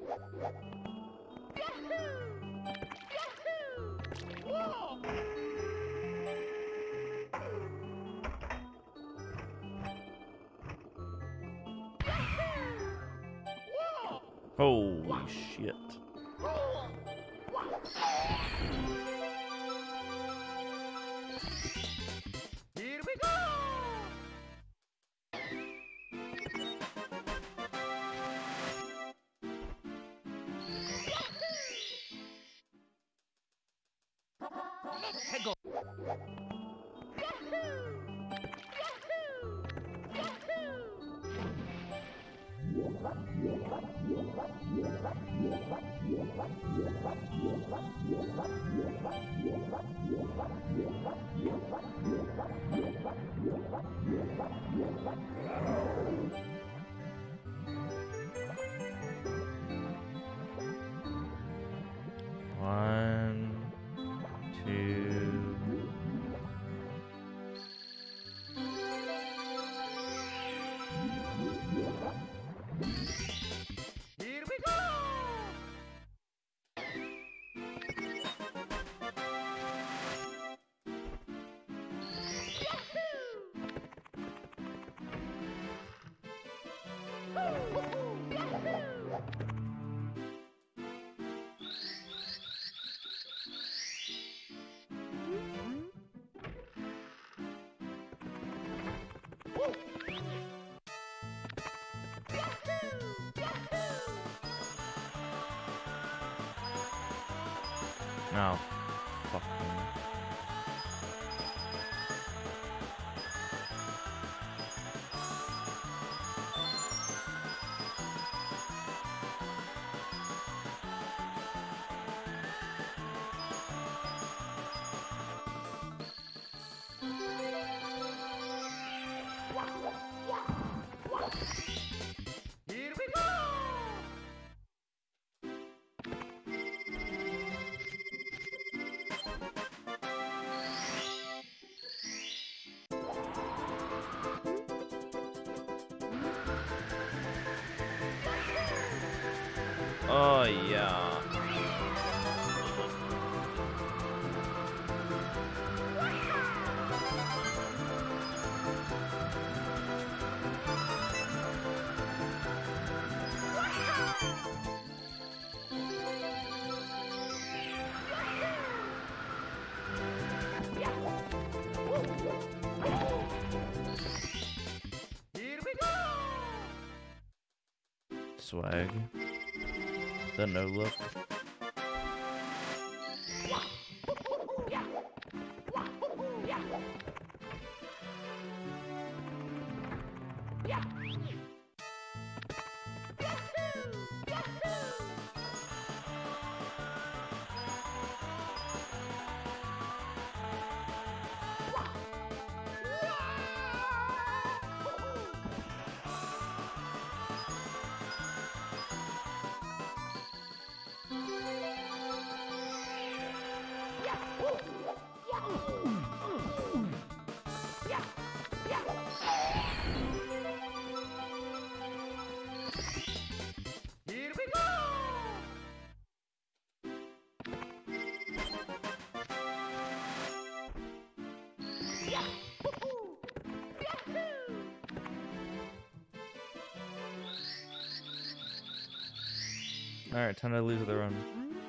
Holy shit. Here we go! Let's go! One, two. Here we go! Oh, fuck me. Here we go! Oh, yeah. Here we go! Swag. The no look. Alright, time to lose the run.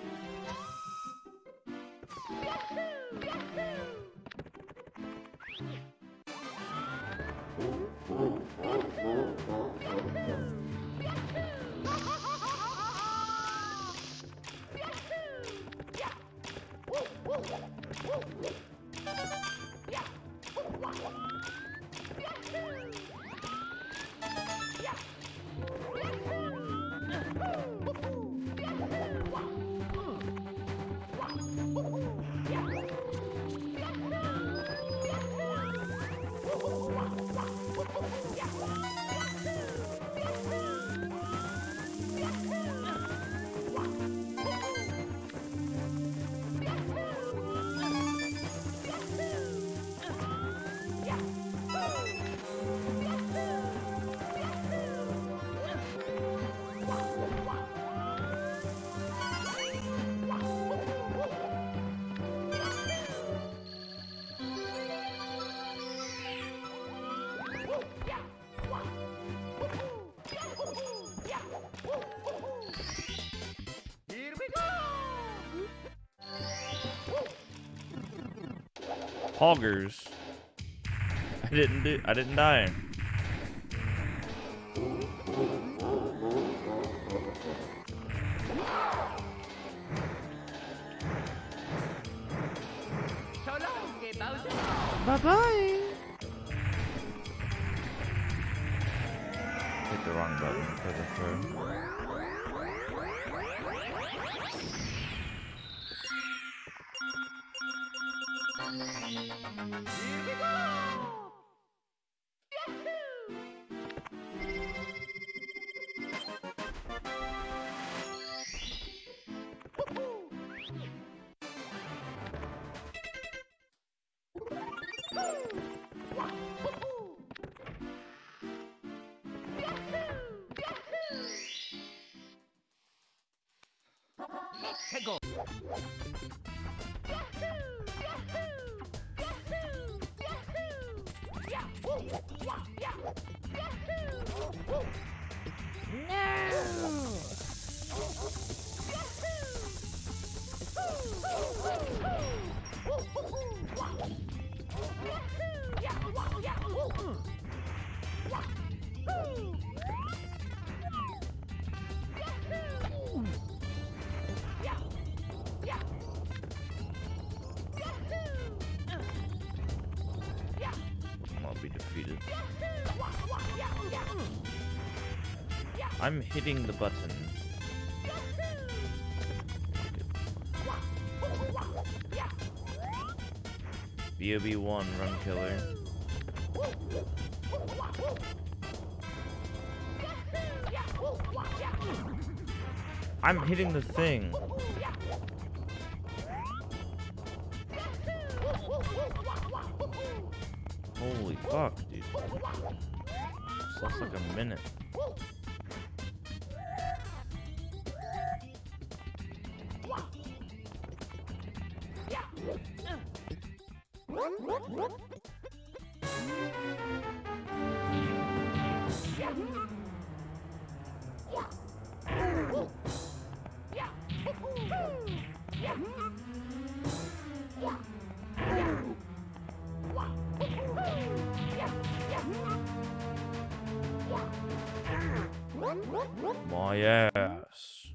Here we go! Hoggers. I didn't die. So long, Bowser. Bye-bye. Hit the wrong button for the throw. Here we go! Yahoo! Let's go! I'll be defeated. I'm hitting the button. BOB1, run killer. I'm hitting the thing. Holy fuck, dude. Just lost like a minute. My ass.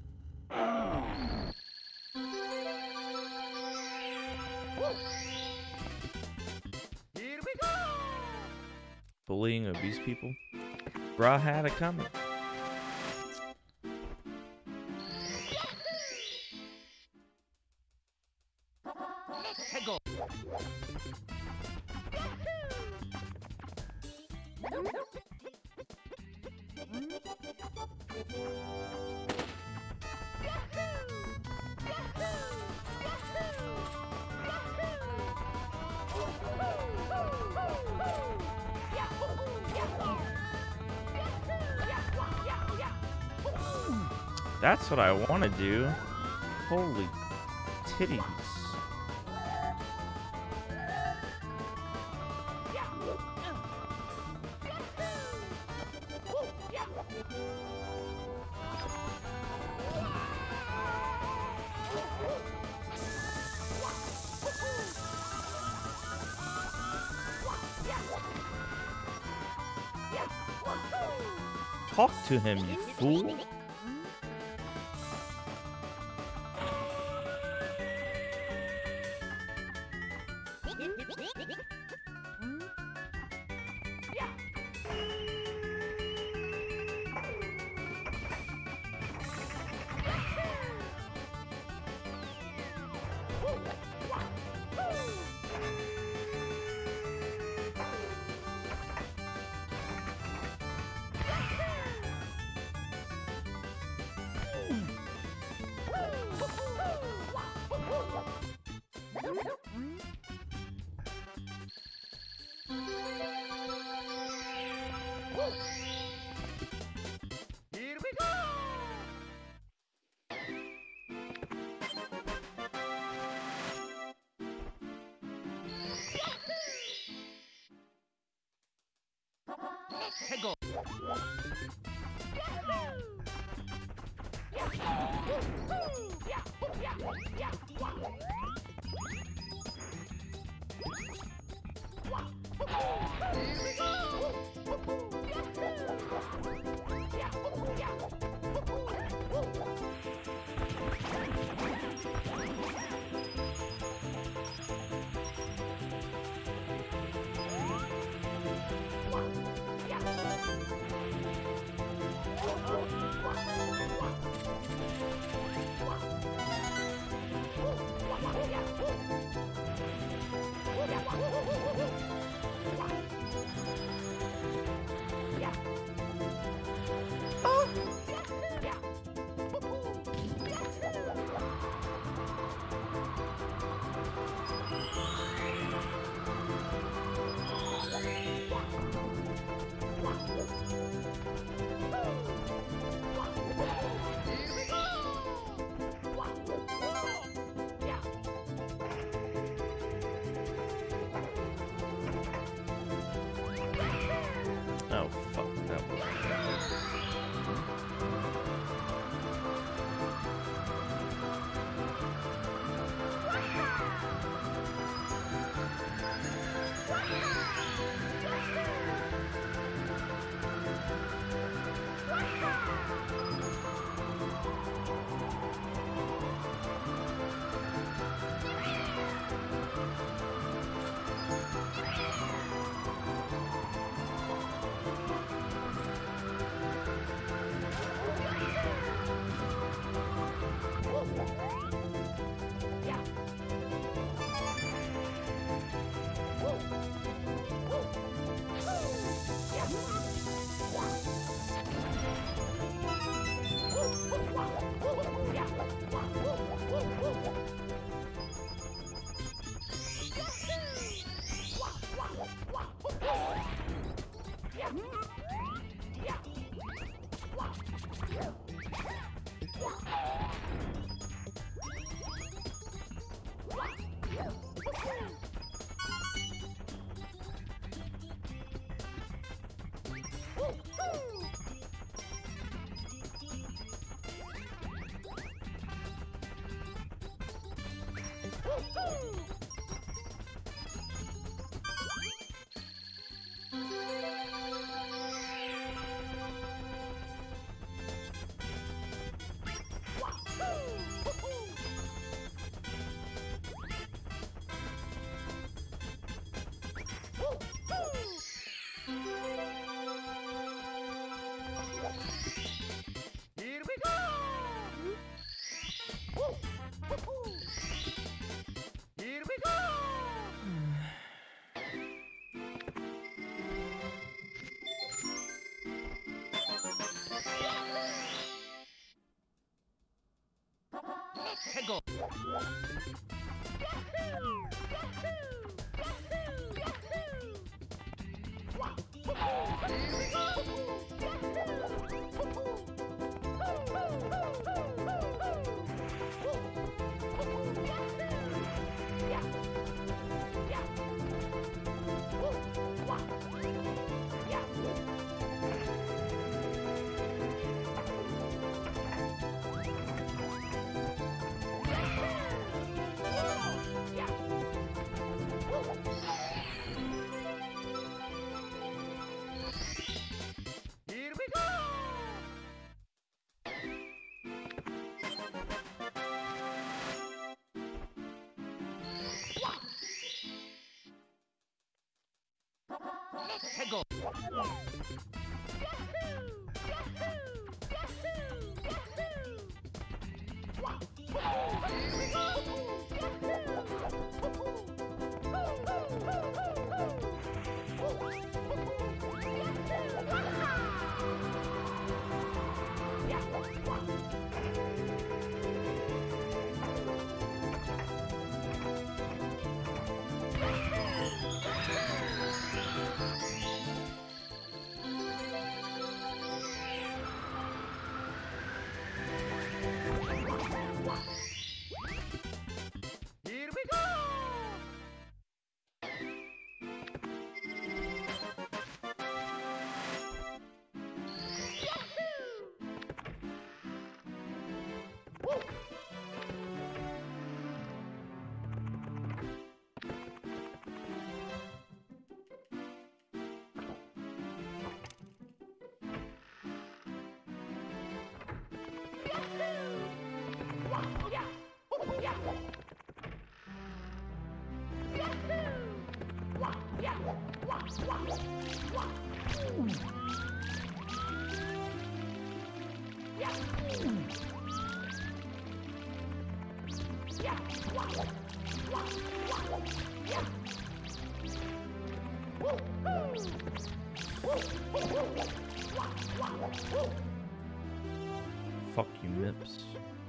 Here we go! Bullying obese people? Bra had it coming. Let's go! That's what I want to do. Holy titties. Talk to him, you fool. Here we go! Hegel! Oh, fuck. That was... Here we go! Here we go! Hegel! Here we go! Hegel. Here we go! Fuck you, Mips.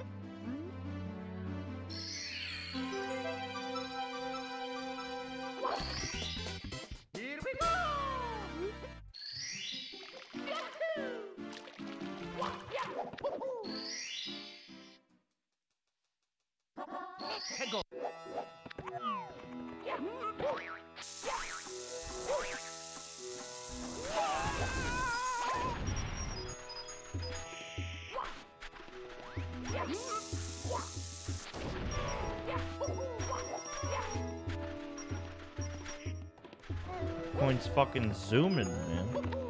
Here we go! Hegel. Point's fucking zooming, man.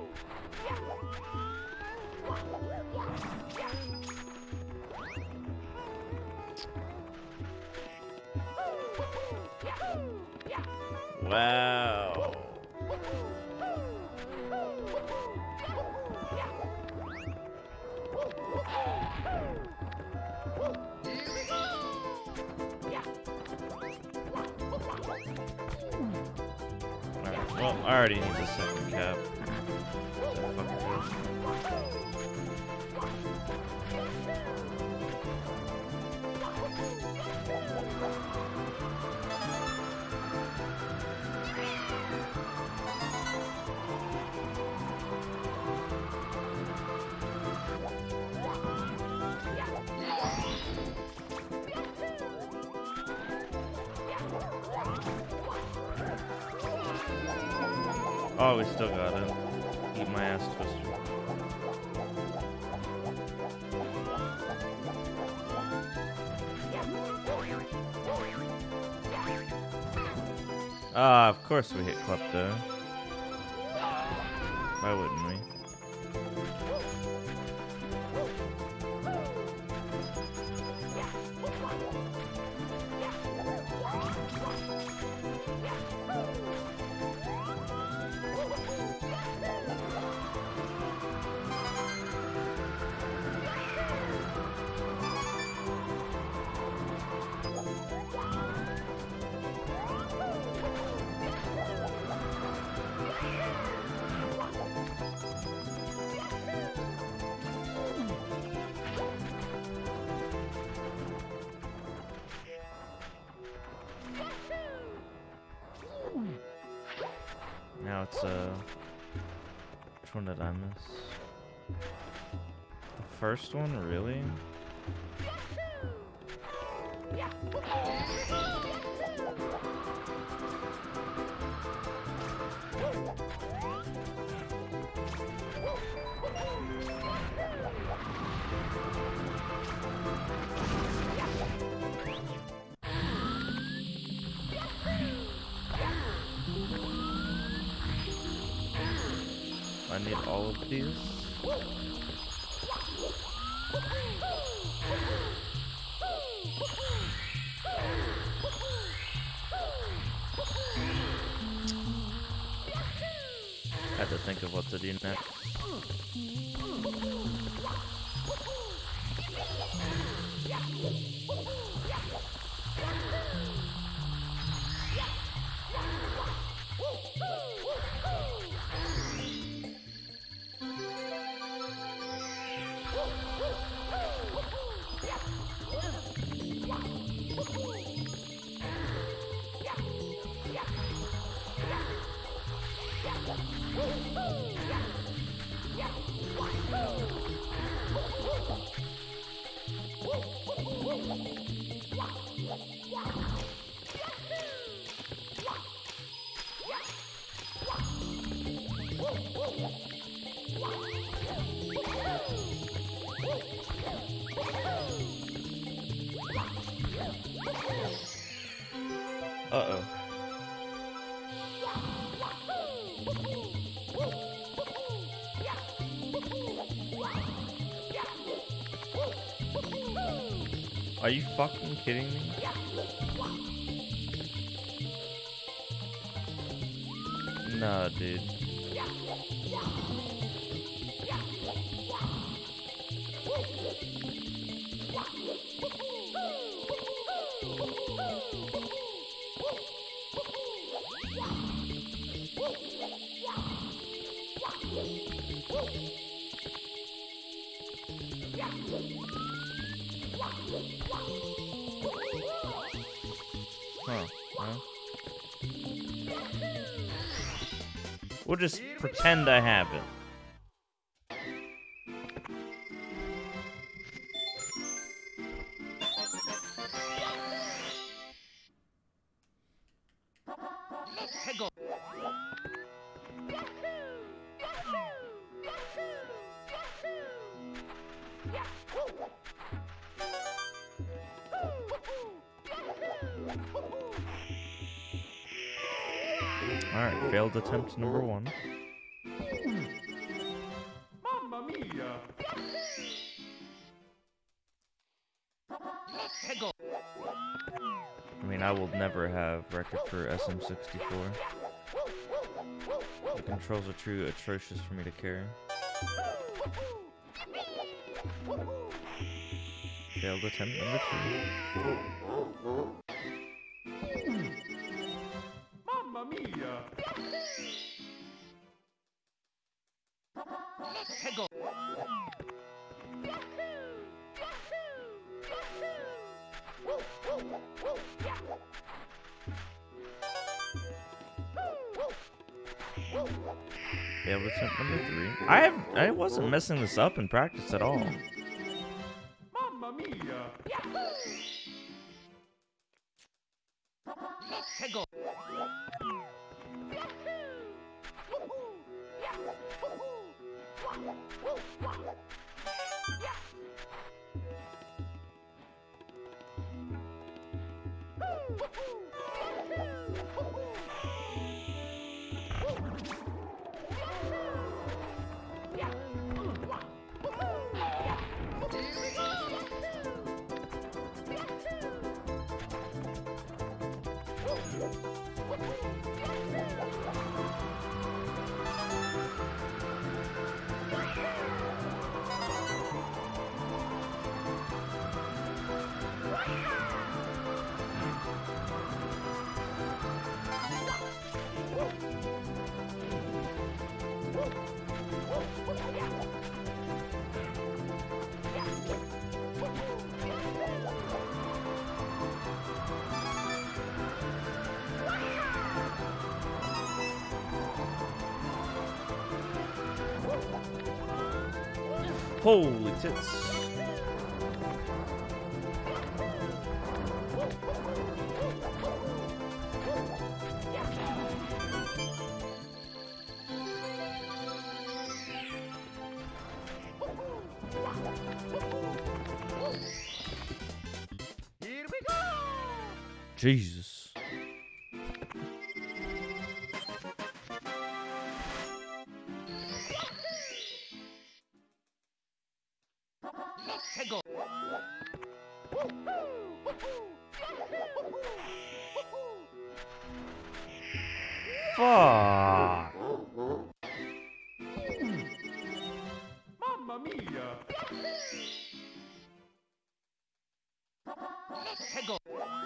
Wow. Alright, well, I already need the second cap. Oh, we still got it. Eat my ass, Twister. Ah, of course we hit Klepto. Why wouldn't we? Now it's which one did I miss? The first one, really? I need all of these. Had to think of what to do next. Uh-oh. Are you fucking kidding me? Nah, dude. Huh. Well. We'll just pretend I have it. Hegel. Alright, failed attempt number 1. Mamma mia. Hegel. I mean, I will never have record for SM64. The controls are too atrocious for me to carry. Failed attempt number 2. Mamma mia. Hegel. Failed attempt number 3. I wasn't messing this up in practice at all. Mamma mia. Hegel. Holy tits. Here we go. Jesus. Hegel. Fuck.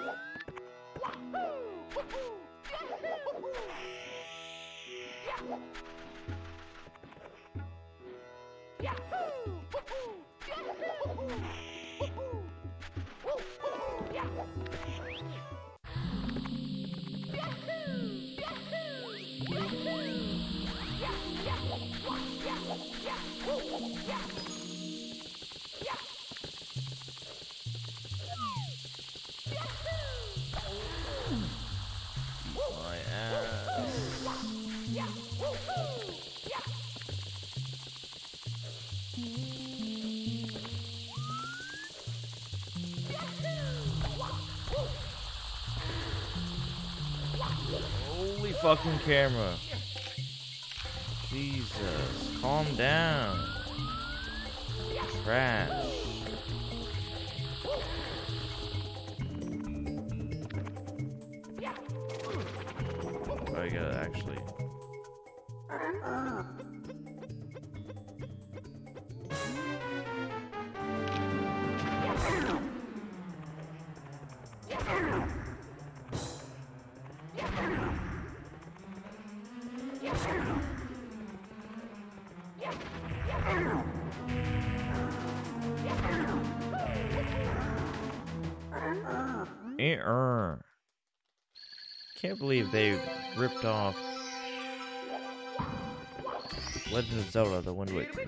My ass. Holy fucking camera. Jesus, calm down. Trash. I gotta actually. Can't believe they ripped off Legend of Zelda: The Wind Waker.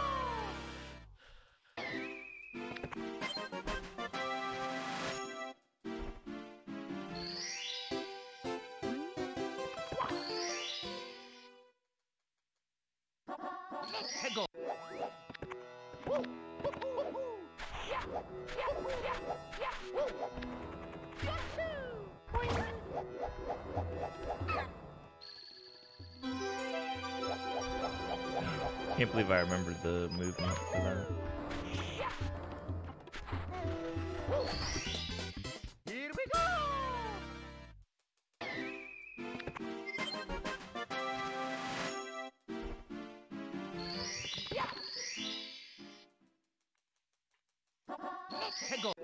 Can't believe I remembered the movement for that. Here we go! Let's go!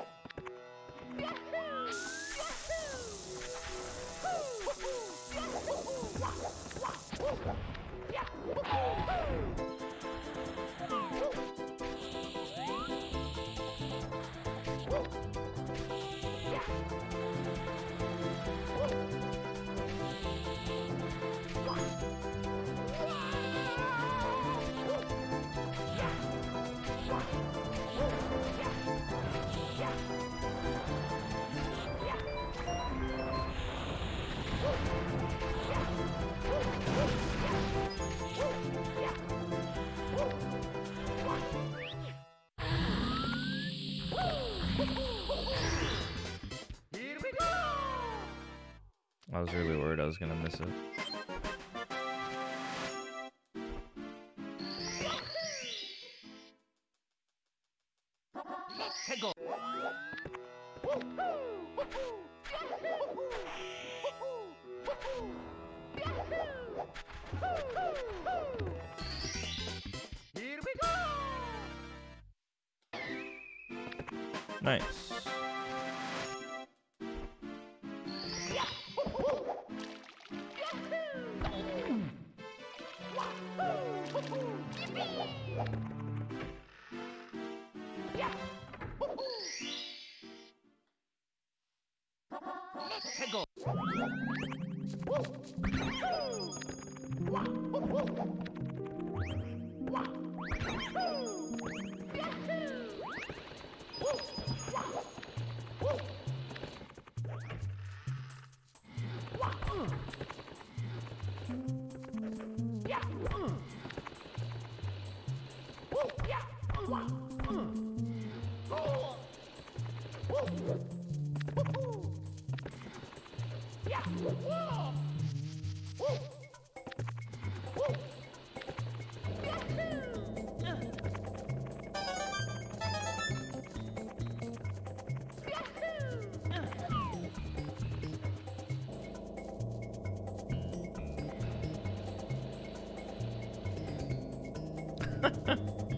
I was really worried I was gonna miss it. Let's go! Here we go! Nice. Let's go!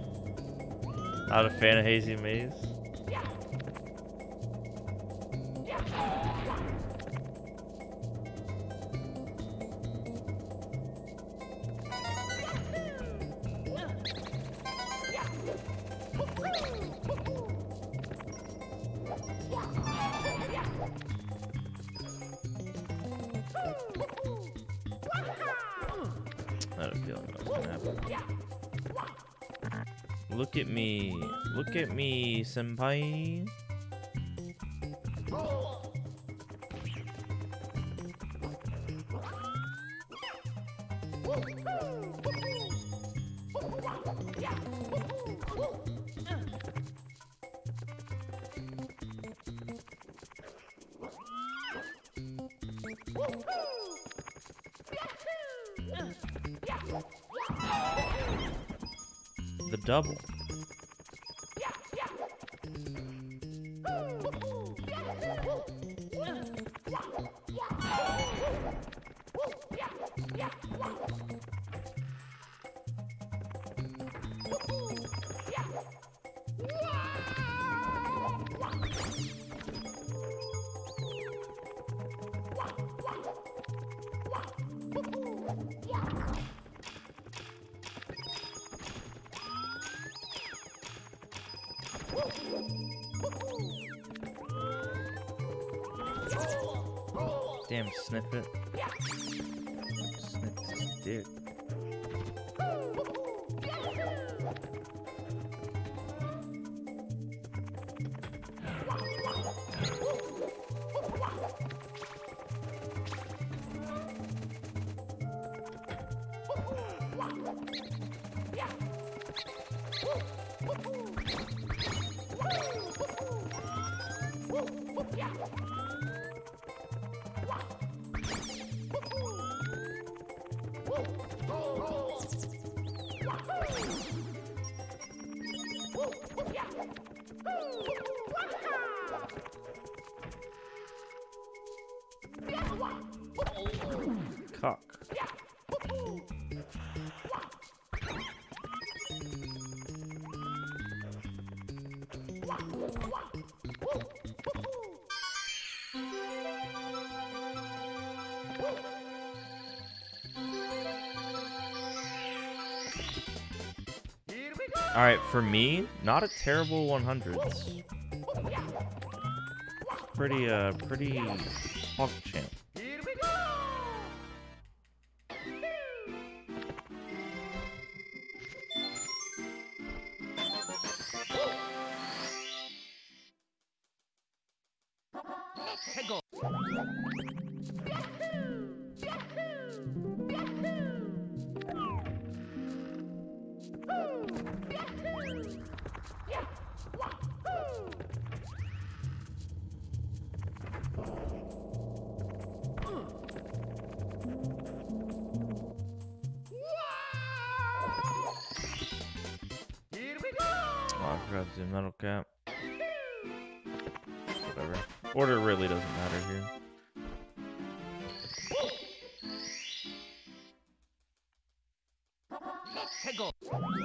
Not a fan of Hazy Maze. I had a feeling that was gonna happen. Look at me. Look at me, senpai. The double. Damn, sniff it. Sniff this dick. Cock. Alright, for me, not a terrible 100s. Pretty hog champ. Here we go! Let's go! Here we go! Oh, I forgot to do metal cap. Whatever. Order really doesn't matter here. Let's go!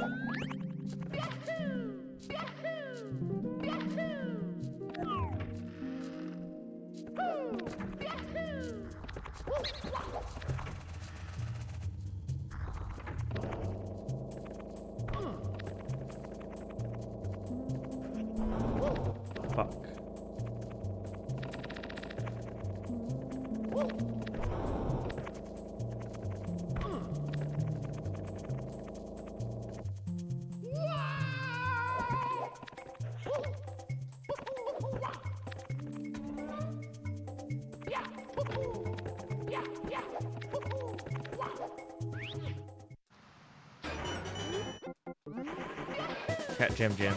Fuck. Cat jam jam.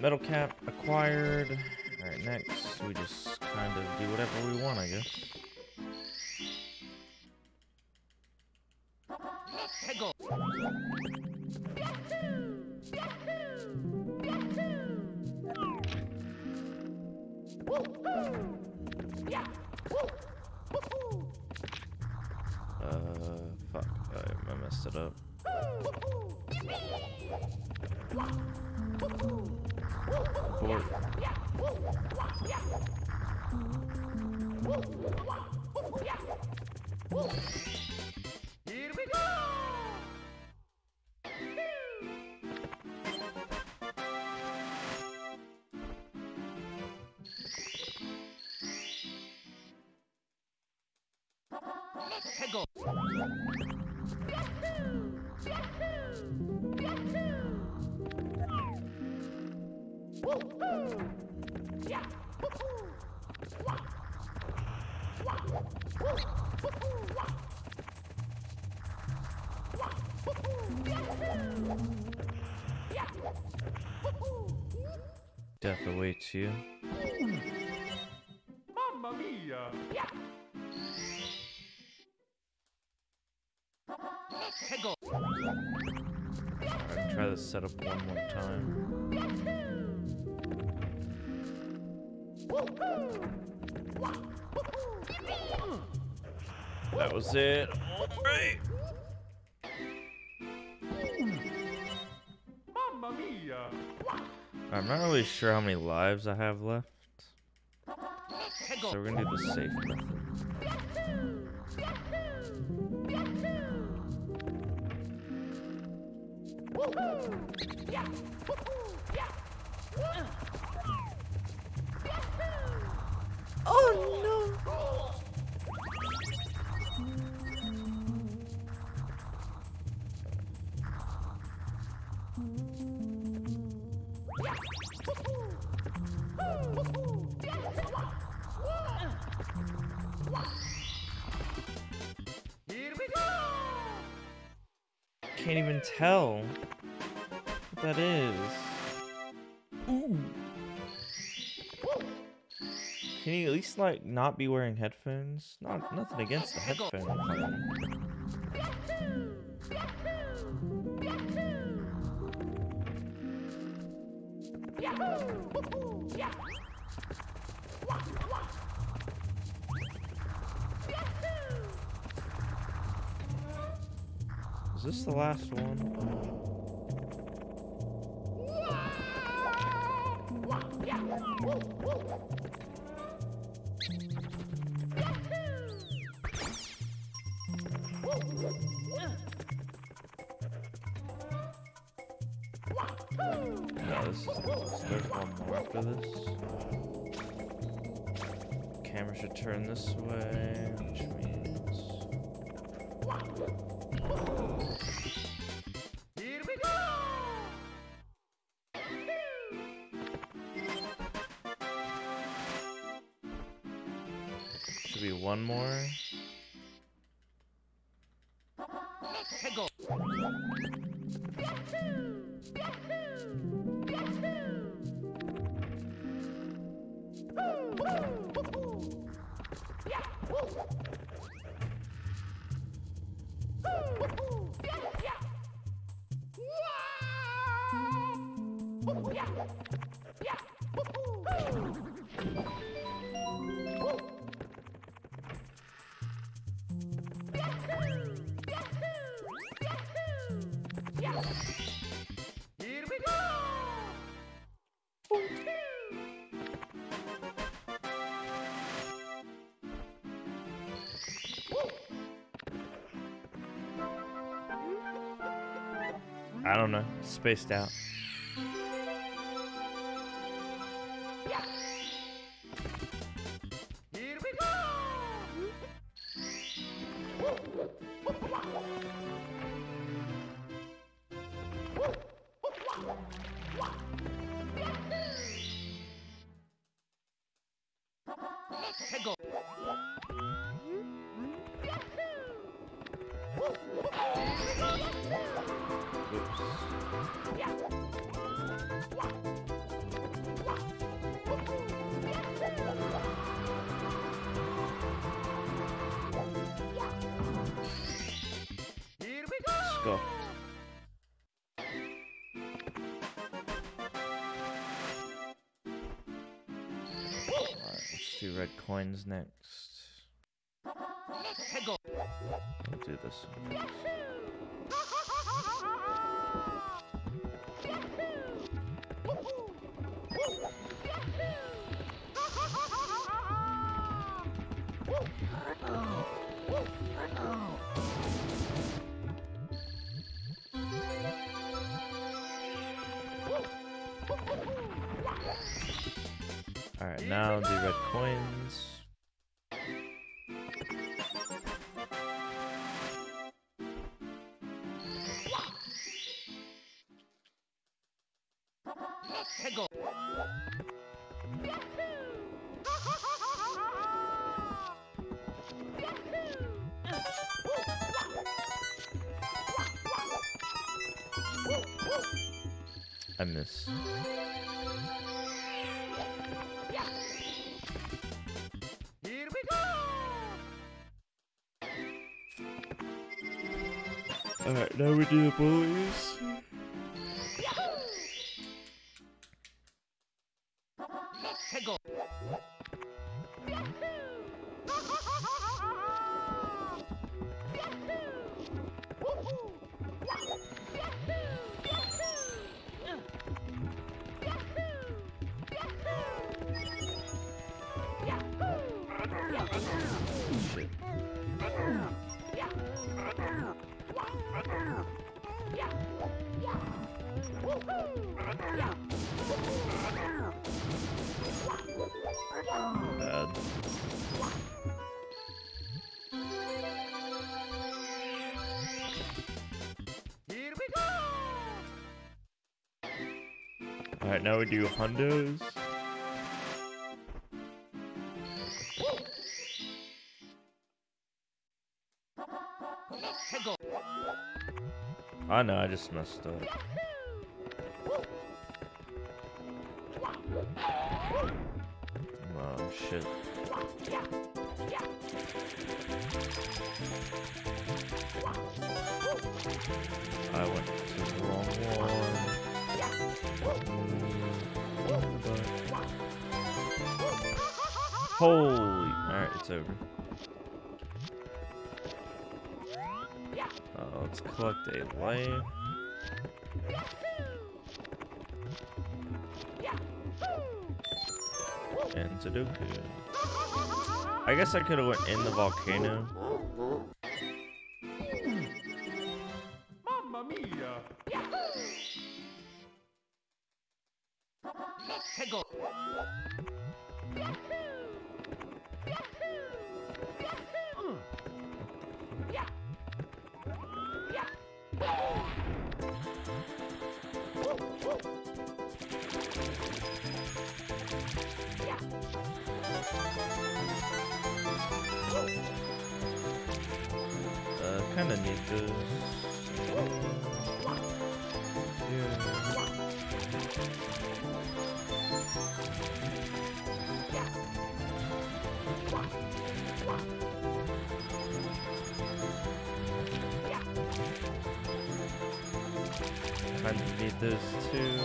Metal cap acquired. Alright, next we just kind of do whatever we want, I guess. Hegel. Fuck. I messed it up. Abort. Here we go. Hegel. Death awaits you. Mamma mia. Hegel. Alright, try this setup one more time. That was it. Alright. Mamma mia. I'm not really sure how many lives I have left. Hegel. So we're gonna do the safe method. Here we go. Can't even tell what that is. Ooh. Can you at least like not be wearing headphones? Nothing against the headphone thing. Is this the last one? No, this is the last. There's one more after this. Camera should turn this way, which means Here we go. should be one more. Hegel. Here we go. I don't know. Spaced out. Here we go. Hegel. Oops. go. Alright, let's do red coins next. Hegel. We'll do this one first. Alright, now do red coins. Hegel. I miss. Here we go. Alright, now we do the bullies. Hegel. Shit. Bad. Here we go. Alright, now we do hundos. Hegel. I know, I just messed up. Oh shit. I went to the wrong one. Holy. Alright, it's over. Let's collect a life. And Sudoku. I guess I could have went in the volcano. Mamma mia. Hegel. Kinda need those. Yeah. Kinda need those too.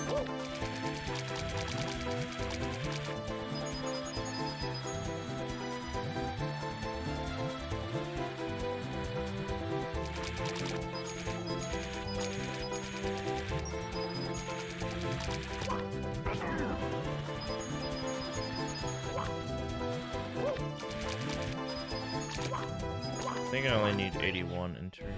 I think I only need 81 entering.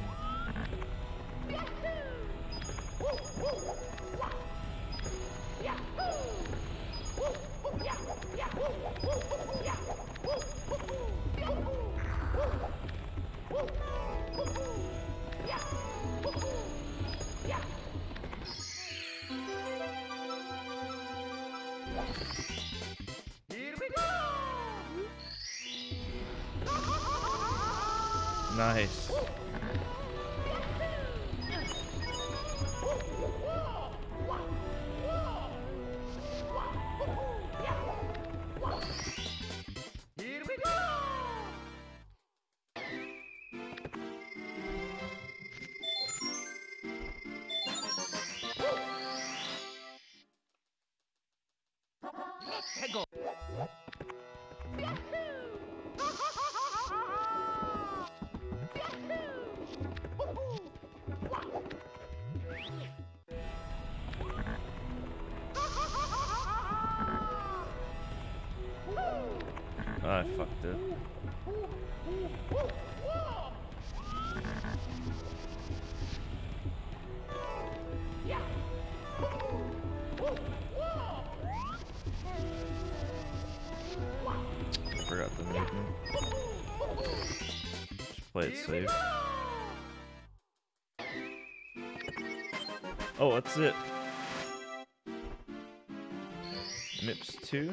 Here we go. Nice. Here we go. I fucked it. Forgot the movement. Just play it safe. Oh, that's it. MIPS 2?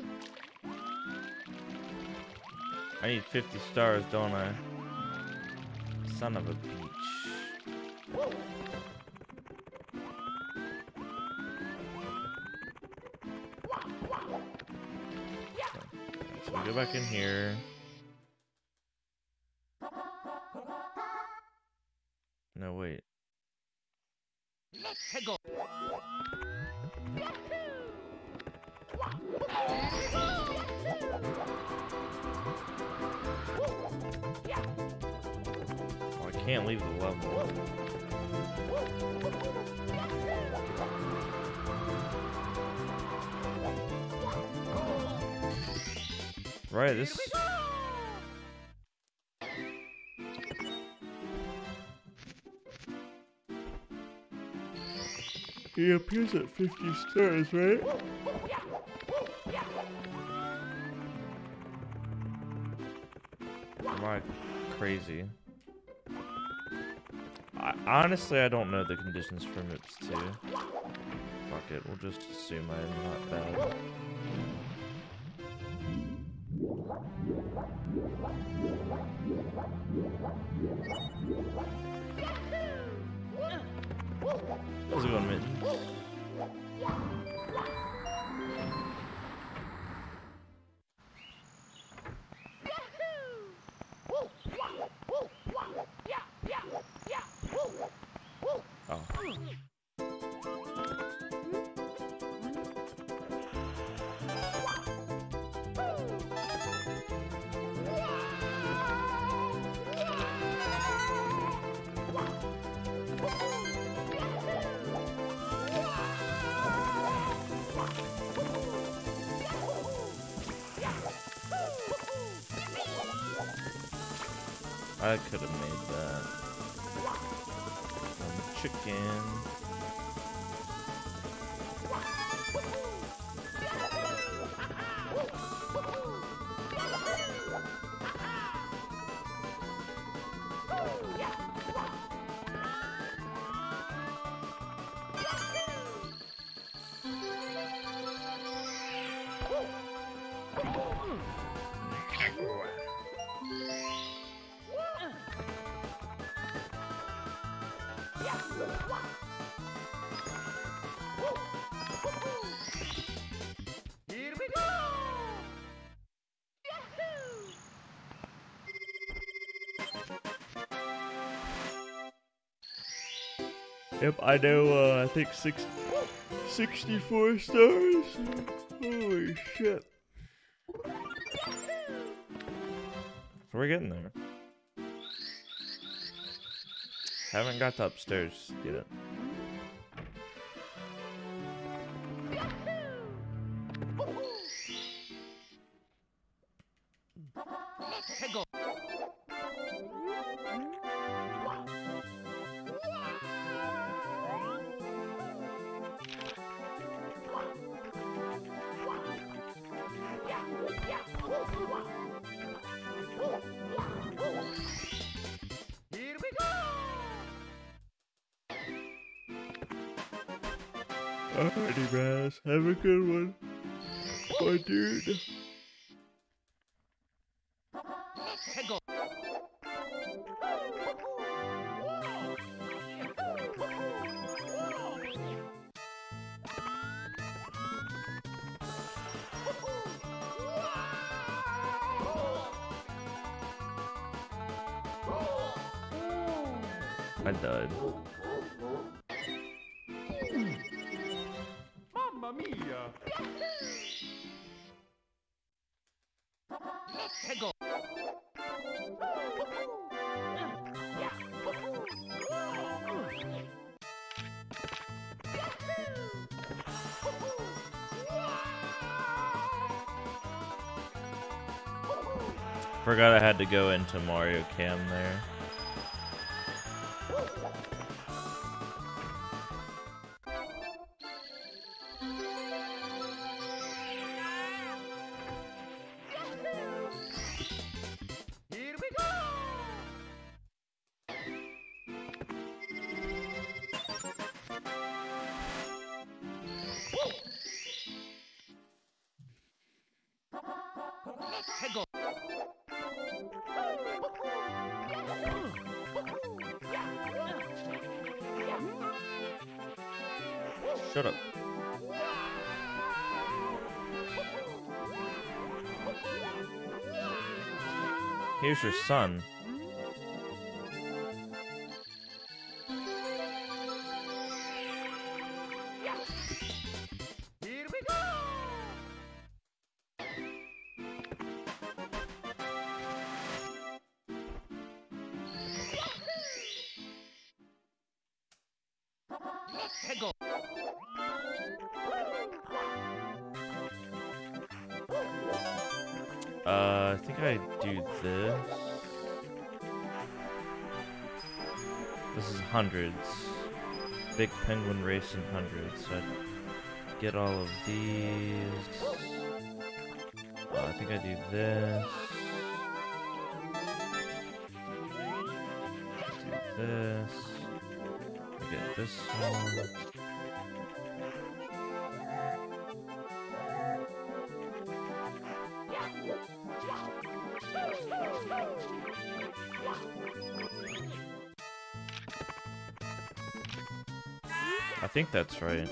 I need 50 stars, don't I? Son of a beach. So we go back in here. No, wait. Let's go. Oh, I can't leave the level. Right, this. He appears at 50 stars, right? Am I crazy? Honestly, I don't know the conditions for MIPS 2. Fuck it, we'll just assume I'm not bad. How's it going, Mittens? Oh. I could have made that. Chicken. Here we go. Yep, I know, I think 64 stars. Holy shit. So we're getting there. Haven't got to upstairs yet. Let's go. Here we go. Alrighty, Raz. Have a good one. Bye, dude. Let's go. I died. Mamma mia. Let's go. Forgot I had to go into Mario Cam there. Here we go! Hegel. Shut up. Here's your son. Here we go! Hegel. I think I do this. This is hundreds. Big penguin race in hundreds. So I'd get all of these. I think I do this. Do this. I get this one. I think that's right.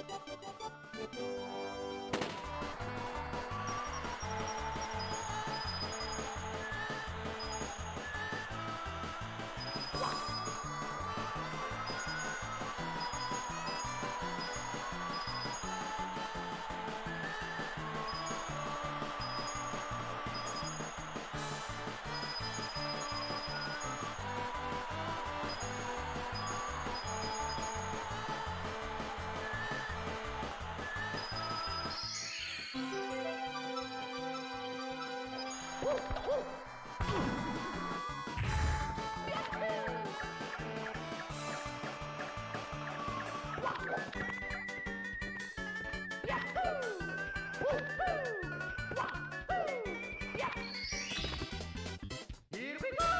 Here we go!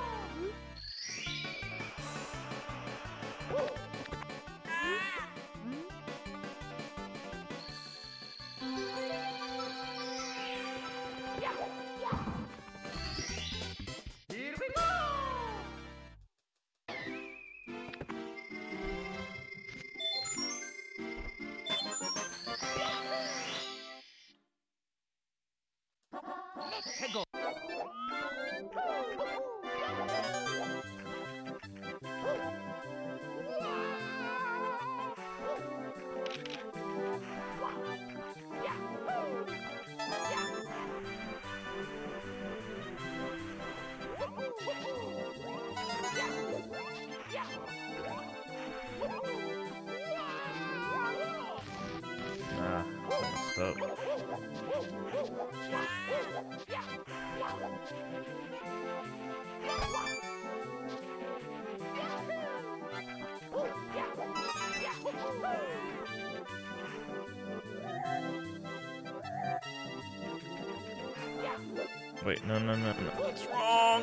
Here we go! Hegel. Nah, I messed up. Wait, no, it's wrong!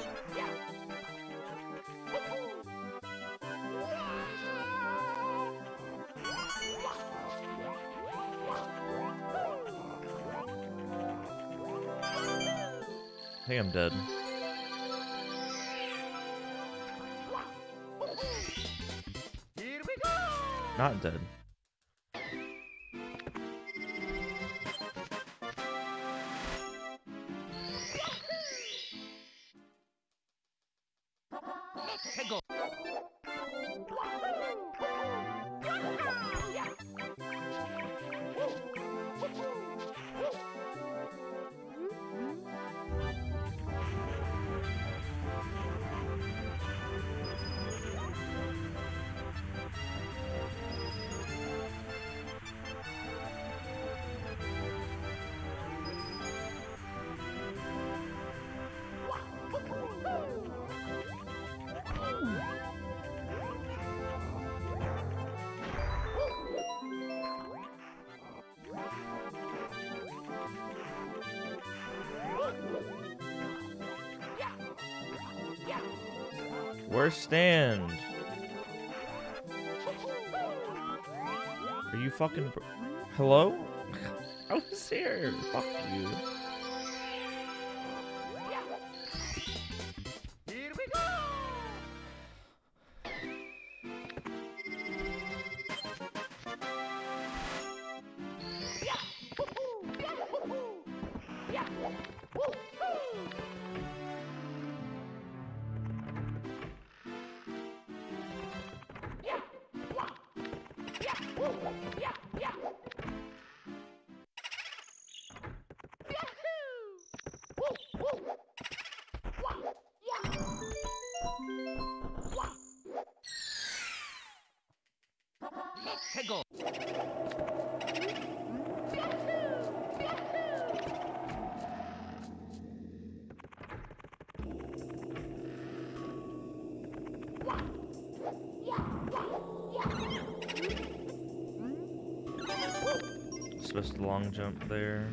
I think I'm dead. Here we go! Not dead. Hegel. Where's Stand? Are you fucking... Hello? I was here. Fuck you. Here we go! Hegel. Supposed to long jump there.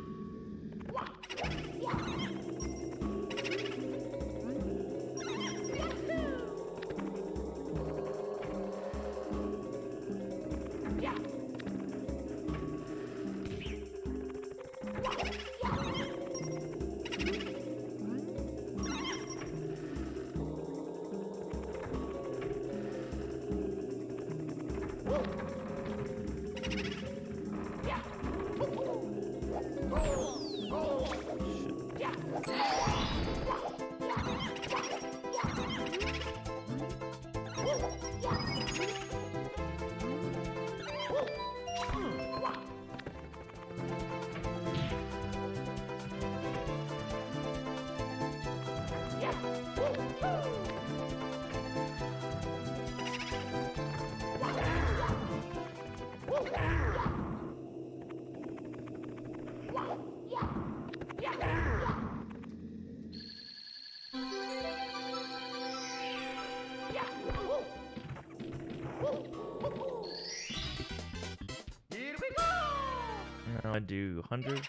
Here we go! Now I do hundreds.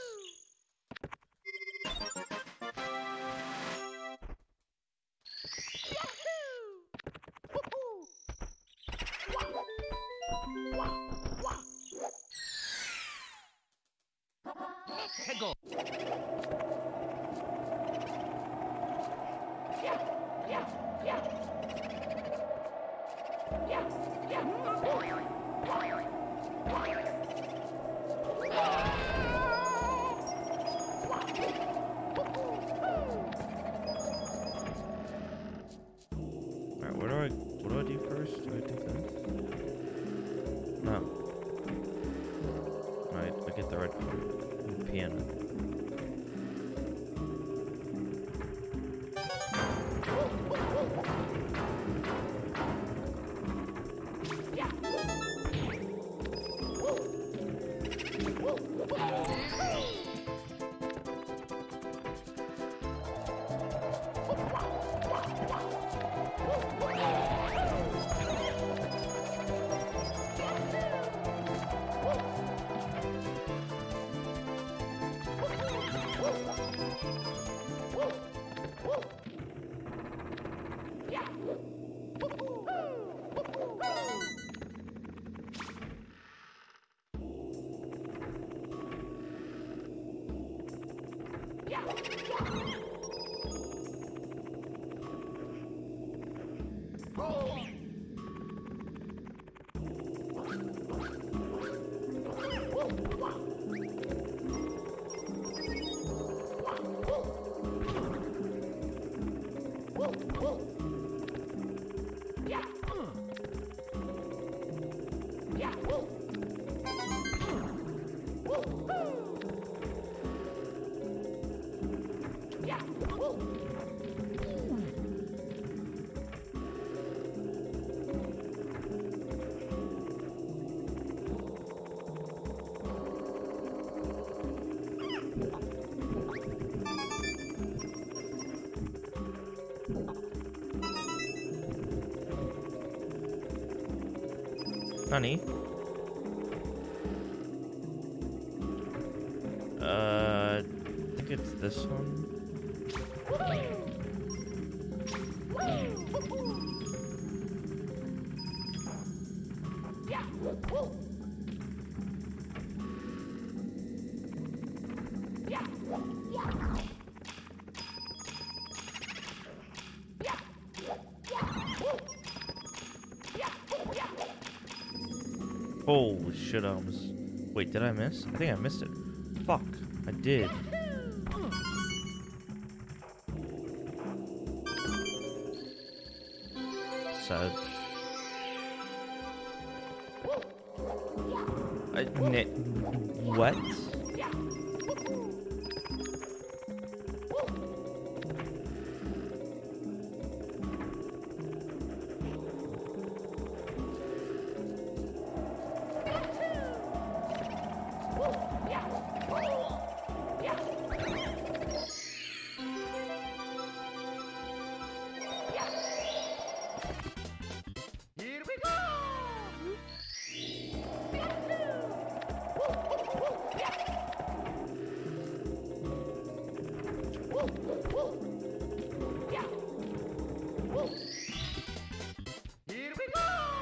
Hegel. Alright, what do I do first? Do I do this? No. Alright, I get the red card. Piano. Honey. I think it's this one. Holy shit, I almost... Wait, did I miss? I think I missed it. Fuck, I did. Sad. What? Here we go! Here we go!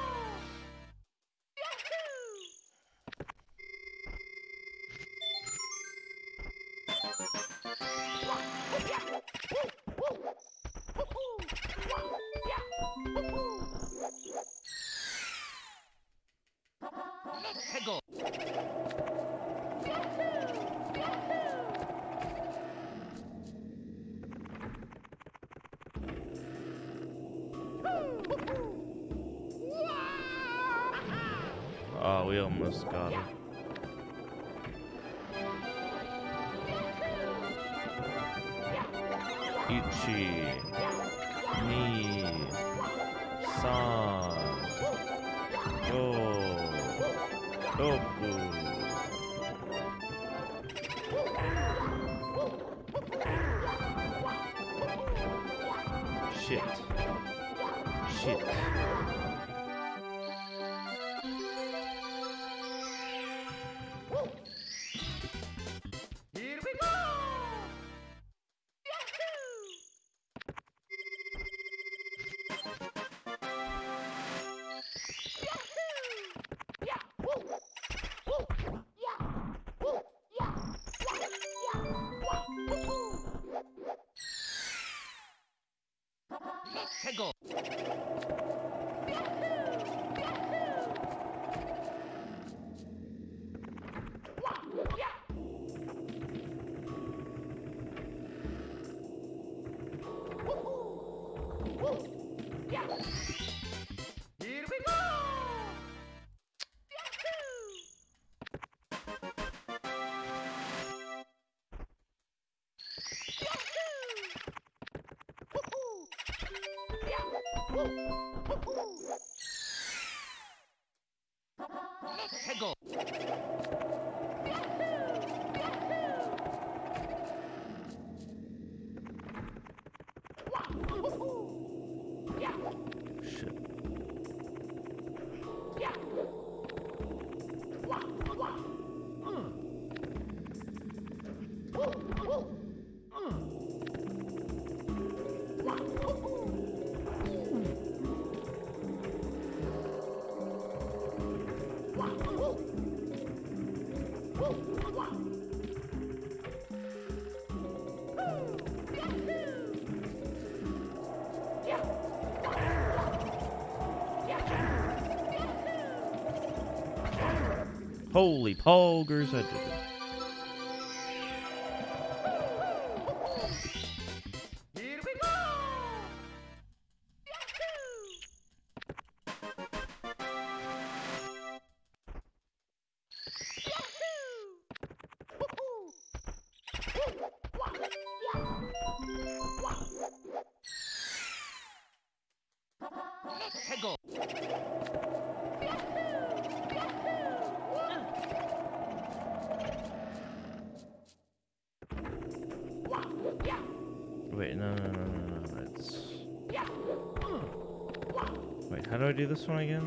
Hegel! Oh, we almost got it. Ichi, Ni, San, Go, Goku. Shit. Shit. Here we go! Hegel! Here we go! Hegel! Shit. Holy poggers, I did it. Here we go! Hegel! Wait, no. It's... Wait, how do I do this one again?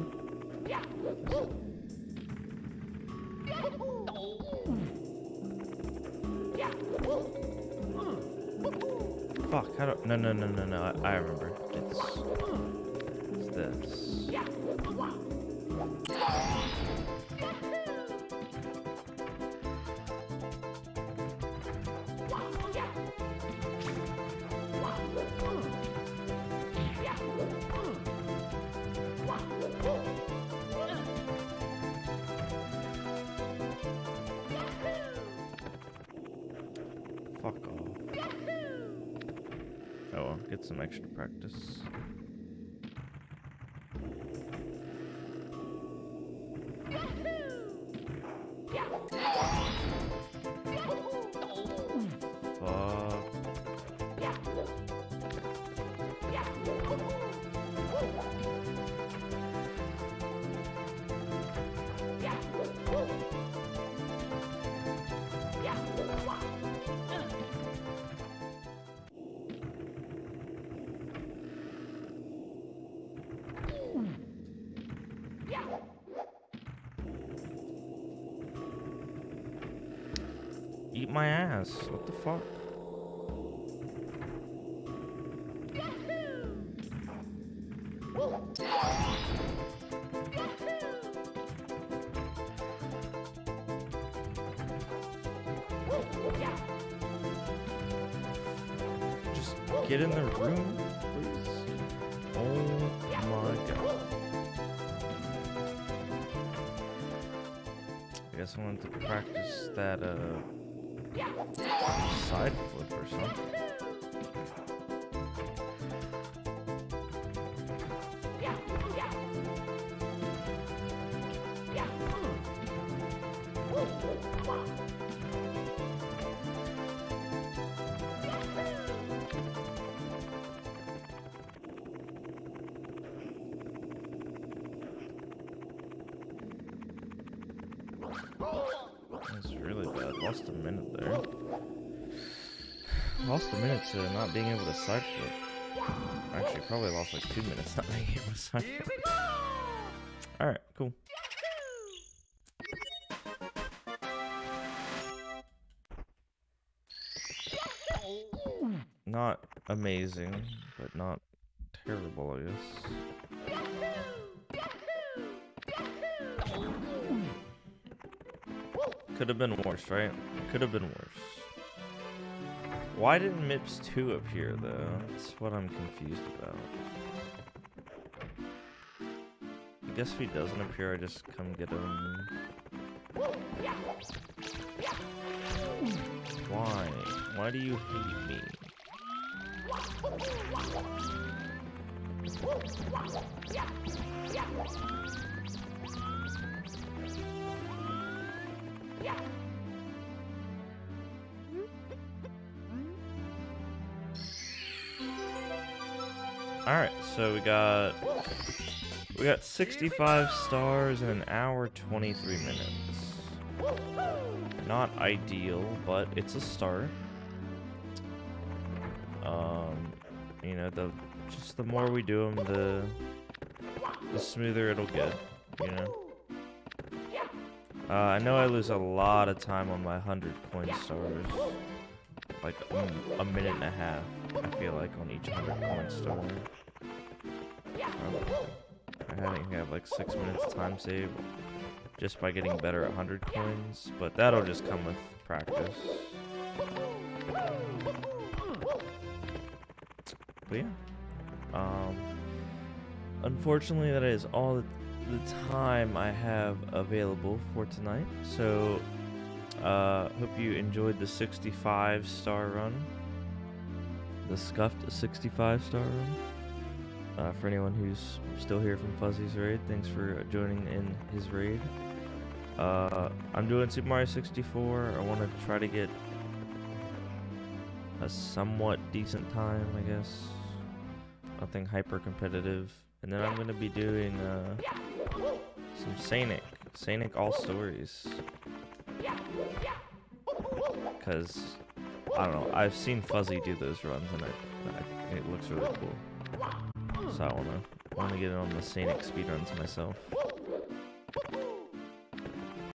Fuck, how do... No, I remember. It's this. Fuck off. Oh well, get some extra practice. Fuck. Eat my ass. What the fuck? Just get in the room, please. Oh my god. I guess I wanted to practice that, side flip or something. That's really bad. Lost a minute there. Lost a minute to not being able to side flip. Actually, probably lost like 2 minutes not being able to side Here flip. we go! Alright, cool. Not amazing, but not terrible, I guess. Could have been worse, right? Could have been worse. Why didn't MIPS 2 appear, though? That's what I'm confused about. I guess if he doesn't appear, I just come get him. Why? Why do you hate me? Alright, so we got 65 stars in an hour 23 minutes. Not ideal, but it's a start. You know, the more we do them, the smoother it'll get, you know. I know I lose a lot of time on my 100 coin stars. Like a minute and a half, I feel like, on each 100 coin star. I think I have like 6 minutes time save just by getting better at 100 coins, but that'll just come with practice. But yeah, unfortunately that is all the time I have available for tonight. So hope you enjoyed the 65 star run, the scuffed 65 star run. For anyone who's still here from Fuzzy's raid, thanks for joining in his raid. I'm doing Super Mario 64. I want to try to get a somewhat decent time, I guess. Nothing hyper competitive. And then I'm going to be doing some Sanic All Stories. Because, I don't know, I've seen Fuzzy do those runs and it looks really cool. So I want to get it on the Sanic speedruns myself.